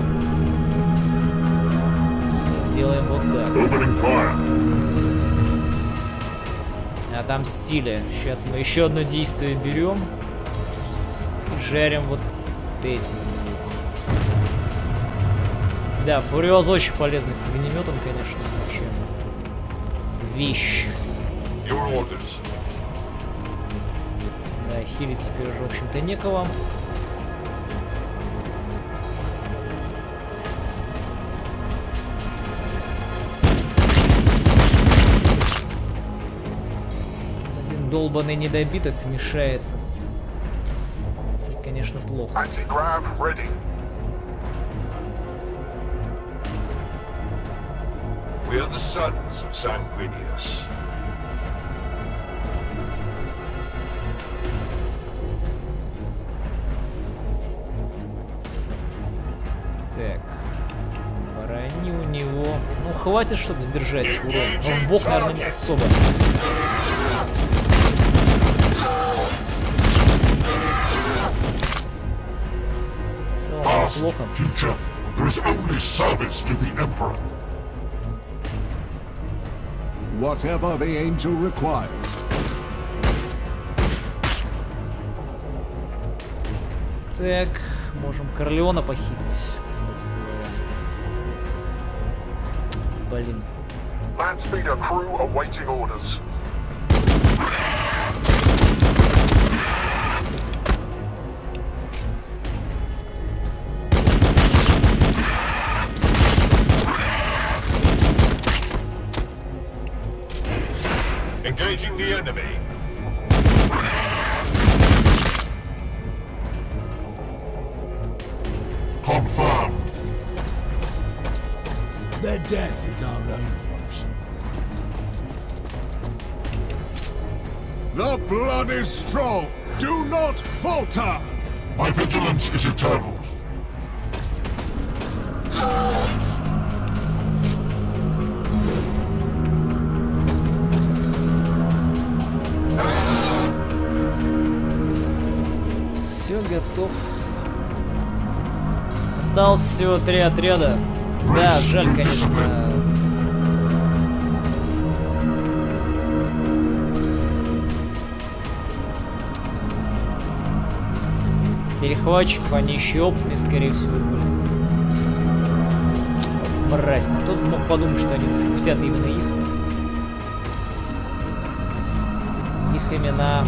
A: Сделаем вот так. Отомстили. Сейчас мы еще одно действие берем. И жарим вот эти двух. Да, Фуриоз очень полезный с огнеметом, конечно, вообще. Вещь. Да, хилить теперь уже, в общем-то, некого. Долбаный недобиток мешается. И, конечно, плохо.
E: We are the sons of Sanguinius.
A: Так. Брони у него. Ну, хватит, чтобы сдержать урон. Но в бок, наверное, не особо. Плохо.
G: There is only service to the Emperor.
F: Whatever the angel requires.
A: Так, можем Корлеона похилить, кстати говоря. Блин.
C: Landspeeder crew awaiting orders.
E: Engaging the enemy.
G: Confirmed.
D: Their death is our only option.
F: The blood is strong. Do not falter.
G: My vigilance is eternal.
A: Все, готов. Осталось всего 3 отряда. Да, жаль, конечно. Перехватчиков, они еще опытные, скорее всего, были. Мразь. Кто мог подумать, что они зафуксят именно их. Их имена.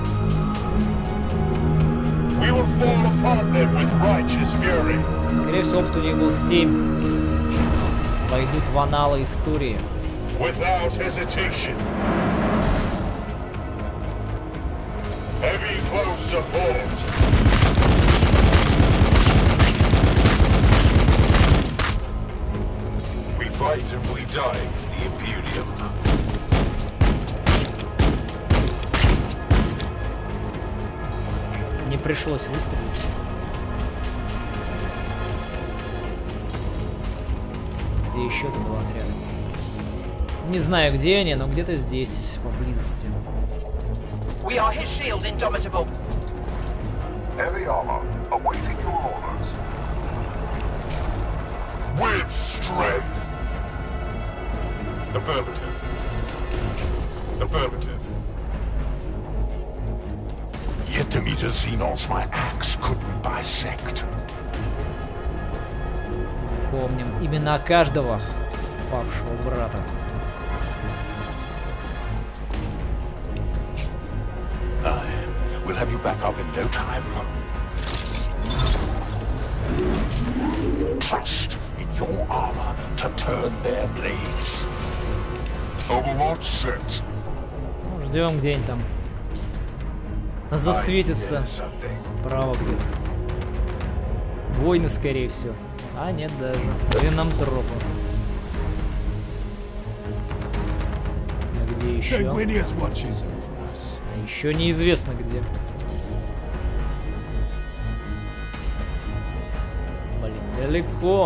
A: Скорее всего, опыт у них был 7. Войдут в аналы истории.
E: Without hesitation. Heavy close support. We fight and we die for the Imperium.
A: Не пришлось выстрелить. Где еще-то 2 отряда? Не знаю, где они, но где-то здесь, поблизости.
H: We are his shield, Indomitable.
C: Heavy armor awaiting your orders.
G: With strength.
E: Affirmative. Affirmative.
G: Yet Demeter Xenos my axe couldn't bisect.
A: Помним имена каждого павшего брата.
E: We'll have you back up in no time.
G: Trust in your armor to turn their blades. Overwatch set.
A: Ну, ждем где-нибудь там. Засветится справа где-то. Войны, скорее всего. А нет, даже. Виномтропа. А где где еще?
D: Sanguinius watches over us.
A: Еще неизвестно где. Блин, далеко.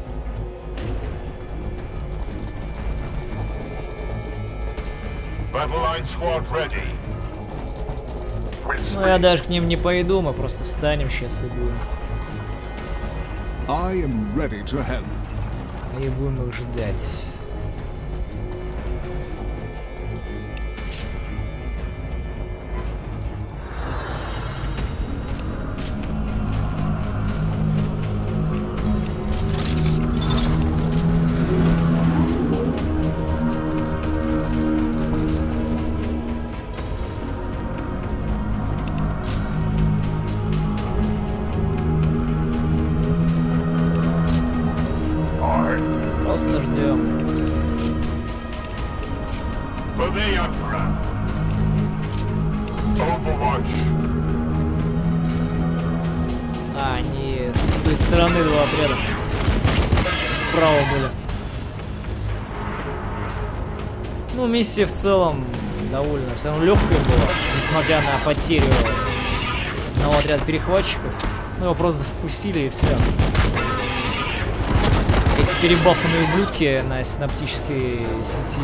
A: Ну, я даже к ним не пойду, мы просто встанем сейчас и будем.
F: I am ready to help.
A: И будем их ждать. Просто ждем. А, они с той стороны два отряда. Справа были. Ну, миссия в целом довольно все равно легкая была, несмотря на потерю одного отряда перехватчиков. Ну, его просто вкусили и все. Эти перебафанные ублюдки на синаптической сети.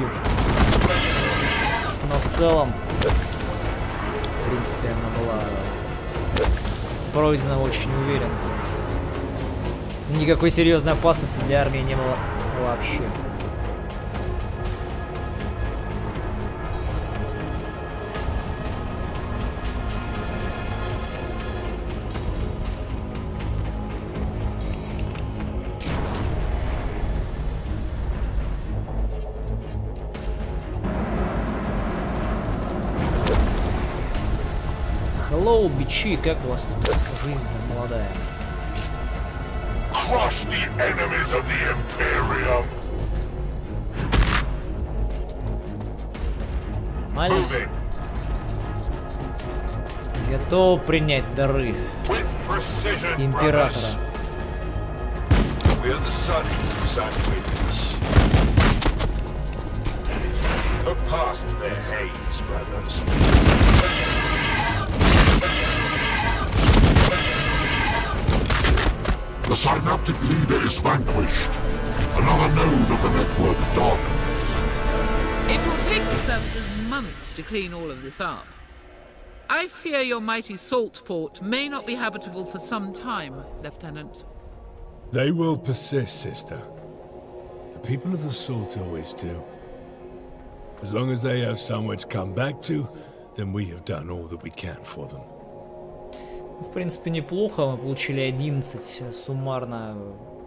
A: Но в целом, в принципе, она была пройдена очень уверенно. Никакой серьезной опасности для армии не было вообще. Hello, бичи, как у вас тут жизнь молодая?
C: Crush the enemies of the Imperium.
A: Малюсь. Готов принять дары императора.
E: Look past their haze, brothers.
G: The synaptic leader is vanquished. Another node of the network darkens.
B: It will take the servitors months to clean all of this up. I fear your mighty Salt Fort may not be habitable for some time, Lieutenant.
D: They will persist, sister. The people of the Salt always do. As long as they have somewhere to come back to, then we have done all that we can for them.
A: В принципе, неплохо. Мы получили 11 суммарно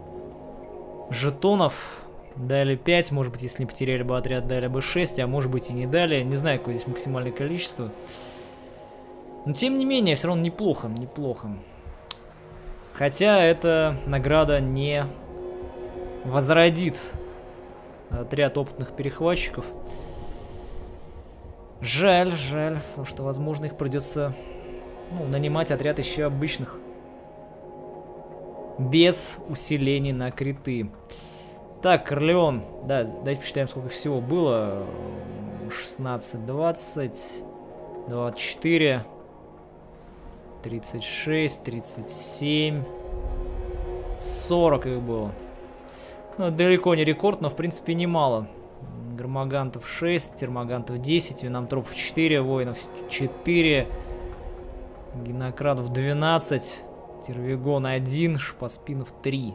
A: жетонов. Дали 5. Может быть, если не потеряли бы отряд, дали бы 6. А может быть и не дали. Не знаю, какое здесь максимальное количество. Но тем не менее, все равно неплохо. Неплохо. Хотя эта награда не возродит отряд опытных перехватчиков. Жаль, жаль. Потому что, возможно, их придется... нанимать отряд еще обычных. Без усилений на криты. Так, Корлеон. Да, давайте посчитаем, сколько всего было. 16, 20, 24, 36, 37, 40 их было. Ну, далеко не рекорд, но в принципе немало. Гармагантов 6, термагантов 10, виномтропов 4, воинов 4, генокрадов 12, тервигон 1, шпаспинов 3.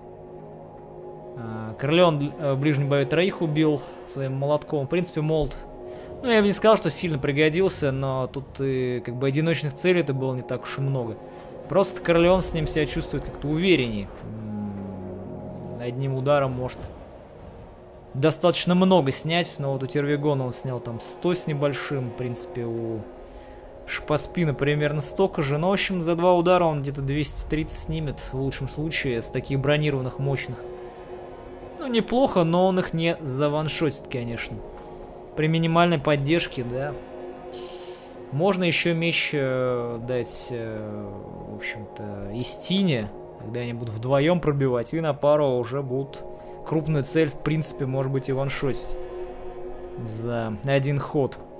A: Корлеон в ближнем бою 3 убил своим молотком. В принципе, молот, ну, я бы не сказал, что сильно пригодился, но тут как бы одиночных целей-то было не так уж и много. Просто Корлеон с ним себя чувствует как-то увереннее. Одним ударом может достаточно много снять, но вот у тервигона он снял там 100 с небольшим. В принципе, у шпаспина примерно столько же. Но, в общем, за 2 удара он где-то 230 снимет, в лучшем случае, с таких бронированных, мощных. Ну, неплохо, но он их не заваншотит, конечно. При минимальной поддержке, да. Можно еще меч дать, в общем-то, Истине. Тогда они будут вдвоем пробивать, и на пару уже будут крупную цель, в принципе, может быть, и ваншотить за один ход.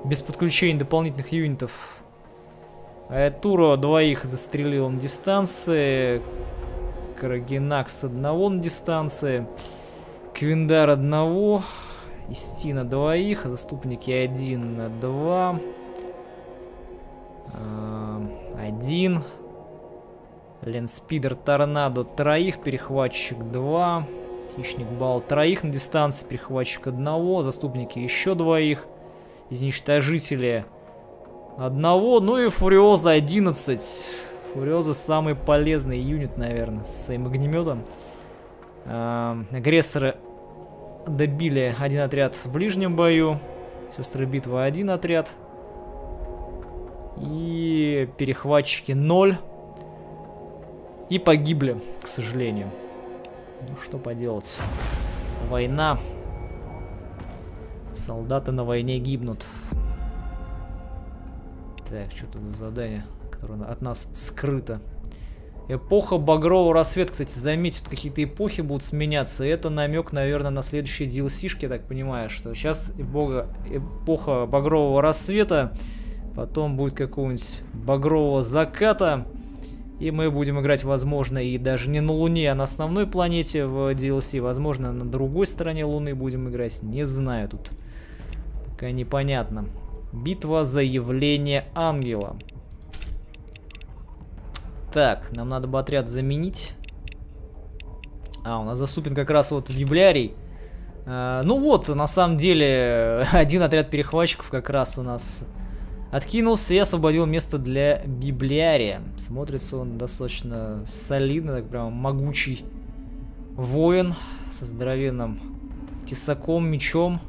A: без подключения дополнительных юнитов. Туро 2 застрелил на дистанции. Карагинакс 1 на дистанции. Квиндар 1. Истина 2. Заступники 1 на 2. 1. Ленспидер Торнадо 3. Перехватчик 2. Хищник Бал 3 на дистанции. Перехватчик 1. Заступники еще 2. Изничтожители 1. Ну и Фуриоза 11. Фуриоза самый полезный юнит, наверное, с своим огнеметом. Агрессоры добили 1 отряд в ближнем бою. Сестры битвы 1 отряд. И перехватчики 0. И погибли, к сожалению. Ну что поделать. Война. Солдаты на войне гибнут. Так, что тут за задание, которое от нас скрыто? Эпоха Багрового Рассвета. Кстати, заметьте, тут какие-то эпохи будут сменяться. И это намек, наверное, на следующие DLC-шки, я так понимаю, что сейчас эпоха Багрового Рассвета, потом будет какого-нибудь Багрового Заката. И мы будем играть, возможно, и даже не на Луне, а на основной планете в DLC. Возможно, на другой стороне Луны будем играть. Не знаю, тут пока непонятно. Битва за явление ангела. Так, нам надо бы отряд заменить. У нас заступен как раз вот библиарий. Ну вот, на самом деле, 1 отряд перехватчиков как раз у нас откинулся и освободил место для библиария. Смотрится он достаточно солидно, так прям могучий воин со здоровенным тесаком, мечом,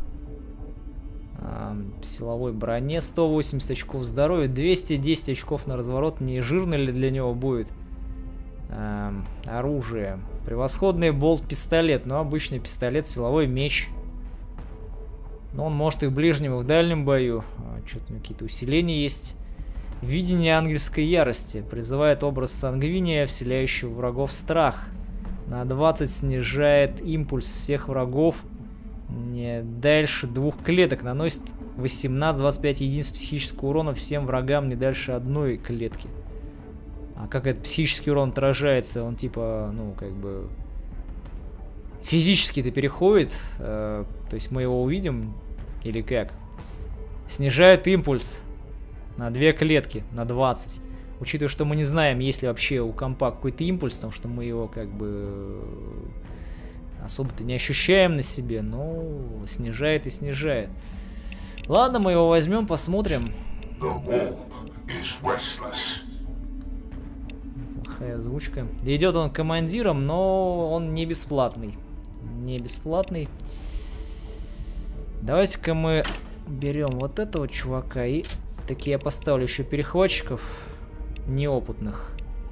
A: силовой броне, 180 очков здоровья, 210 очков на разворот. Не жирно ли для него будет? Оружие. Превосходный болт-пистолет, но обычный пистолет, силовой меч. Но он может и в ближнем, и в дальнем бою. Что-то какие-то усиления есть. Видение ангельской ярости. Призывает образ сангвиния, вселяющего врагов страх. На 20 снижает импульс всех врагов. Не дальше 2 клеток. Наносит 18-25 единиц психического урона всем врагам не дальше 1 клетки. А как этот психический урон отражается? Он типа, ну, как бы... Физически-то переходит. То есть мы его увидим. Или как? Снижает импульс на 2 клетки, на 20. Учитывая, что мы не знаем, есть ли вообще у компа какой-то импульс, потому что мы его как бы особо-то не ощущаем на себе, но снижает и снижает. Ладно, мы его возьмем, посмотрим. Плохая озвучка. Идет он командиром, но он не бесплатный. Не бесплатный. Давайте-ка мы берем вот этого чувака и такие я поставлю еще перехватчиков неопытных.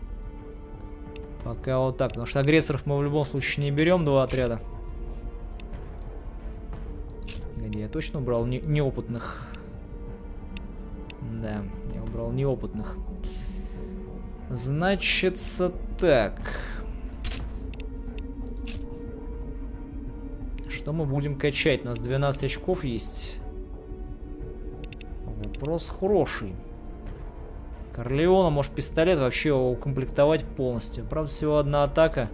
A: Пока вот так, потому что агрессоров мы в любом случае не берем, 2 отряда. Где я точно убрал неопытных? Да, я убрал неопытных. Значится так. Что мы будем качать? У нас 12 очков есть. Вопрос хороший. Корлеона, может, пистолет вообще укомплектовать полностью. Правда, всего 1 атака.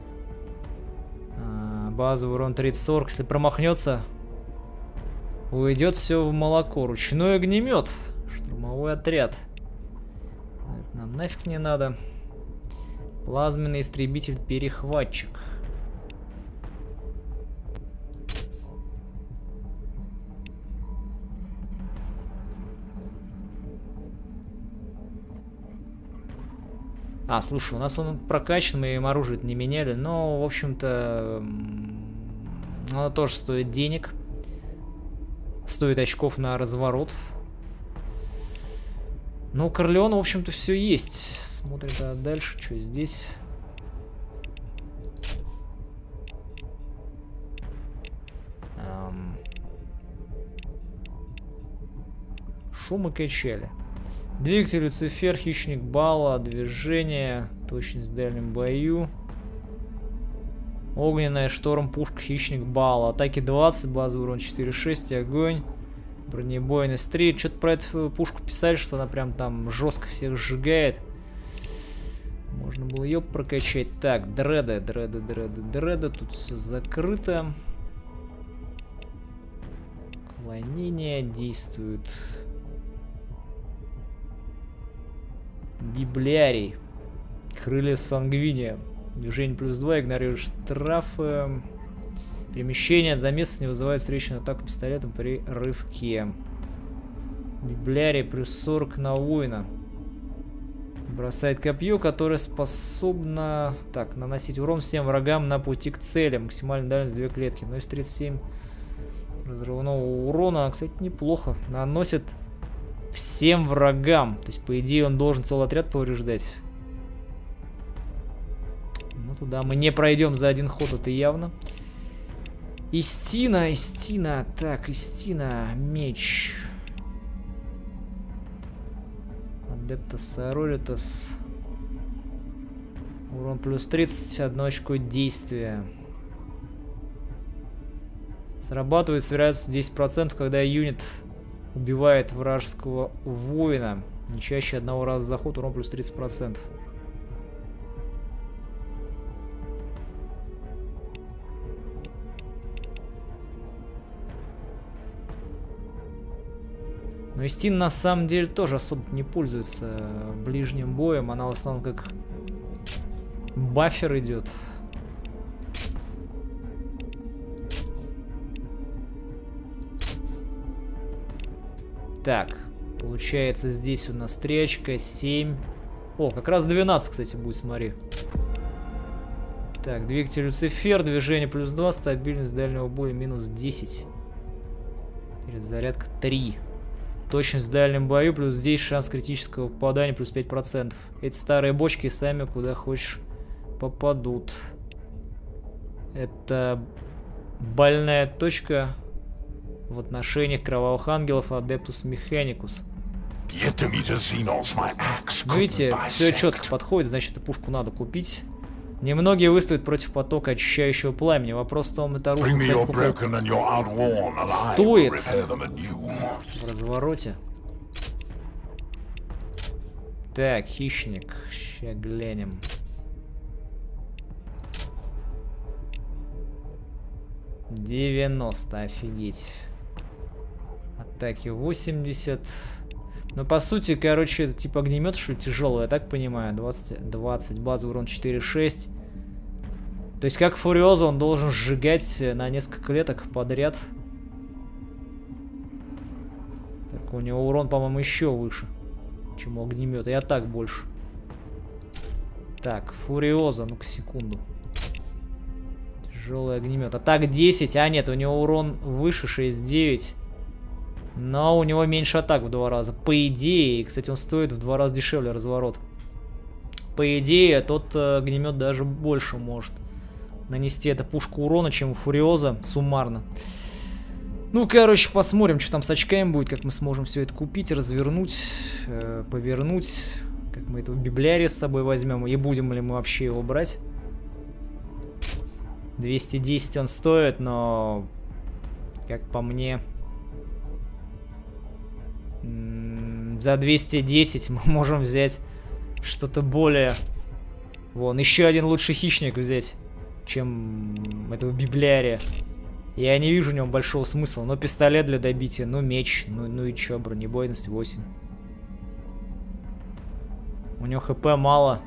A: Базовый урон 30-40. Если промахнется, уйдет все в молоко. Ручной огнемет. Штурмовой отряд. Это нам нафиг не надо. Плазменный истребитель-перехватчик. Слушай, у нас он прокачан, мы им оружие не меняли, но, в общем-то, оно тоже стоит денег. Стоит очков на разворот. Но у Корлеона, в общем-то, все есть. Смотрим дальше, что здесь. Шо мы качали? Двигатель Люцифер, хищник Бала, движение, точность в дальнем бою. Огненная шторм, пушка, хищник Бала. Атаки 20, базовый урон 4,6, огонь. Бронебойность 3. Что-то про эту пушку писали, что она прям там жестко всех сжигает. Можно было ее прокачать. Так, дреды. Тут все закрыто. Уклонение действует. Библиарий. Крылья сангвиния. Движение +2, игнорирует штрафы. Перемещение за место не вызывает встречную атаку пистолетом при рывке. Библиарий +40 на воина. Бросает копье, которое способно наносить урон всем врагам на пути к цели. Максимальная дальность 2 клетки. Наносит 37 разрывного урона. Кстати, неплохо. Наносит всем врагам. То есть, по идее, он должен целый отряд повреждать. Ну, туда мы не пройдем за один ход, это явно. Истина. Так, Истина. Меч. Адептос Ароритас. Урон +30, 1 очко действия. Срабатывает с вероятностью 10%, когда юнит убивает вражеского воина. Не чаще одного раза за ход, урон +30%. Но Истин на самом деле тоже особо не пользуется ближним боем. Она в основном как баффер идет. Так, получается здесь у нас 3 очка, 7. О, как раз 12, кстати, будет, смотри. Так, двигатель Люцифер, движение +2, стабильность дальнего боя -10. Перезарядка 3. Точность в дальнем бою +10, шанс критического попадания +5%. Эти старые бочки сами куда хочешь попадут. Это больная точка в отношениях кровавых ангелов Адептус Механикус. Видите, все четко подходит, значит, эту пушку надо купить. Немногие выставят против потока очищающего пламени. Вопрос в том, это оружие, кстати, сколько стоит в развороте. Так, хищник. Сейчас глянем. $90, офигеть. Атаки 80. Ну, по сути, короче, это типа огнемет, что ли, тяжелый, я так понимаю. 20, базовый урон 4,6. То есть, как Фуриоза, он должен сжигать на несколько клеток подряд. Так, у него урон, по-моему, еще выше, чем у огнемета. И атак больше. Так, Фуриоза, ну-ка, секунду. Тяжелый огнемет. Атак 10. А, нет, у него урон выше, 6,9. Но у него меньше атак в 2 раза. По идее, кстати, он стоит в 2 раза дешевле разворот. По идее, тот огнемет даже больше может нанести эта пушка урона, чем у Фуриоза суммарно. Ну, короче, посмотрим, что там с очками будет, как мы сможем все это купить, развернуть, повернуть. Как мы этого библиария с собой возьмем, и будем ли мы вообще его брать. 210 он стоит, но, как по мне, за 210 мы можем взять что-то более... Вон, еще один лучший хищник взять, чем этого библиария. Я не вижу в нем большого смысла. Но пистолет для добития, ну меч, ну и чё, бронебойность 8. У него хп мало.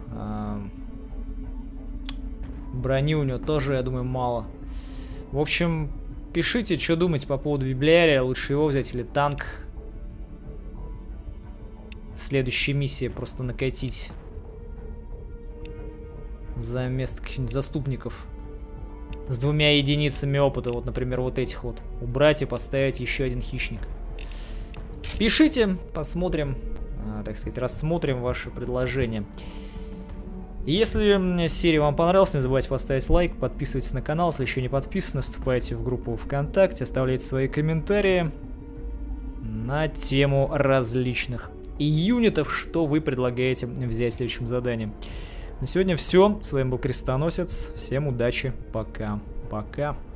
A: Брони у него тоже, я думаю, мало. В общем, пишите, что думаете по поводу библиария. Лучше его взять или танк. В следующей миссии просто накатить за место каких-нибудь заступников с 2 единицами опыта. Вот, например, вот этих вот убрать и поставить еще один хищник. Пишите, посмотрим, так сказать, рассмотрим ваши предложения. Если серия вам понравилась, не забывайте поставить лайк, подписывайтесь на канал, если еще не подписаны, вступайте в группу ВКонтакте, оставляйте свои комментарии на тему различных юнитов, что вы предлагаете взять следующим заданием. На сегодня все. С вами был Крестоносец. Всем удачи. Пока. Пока.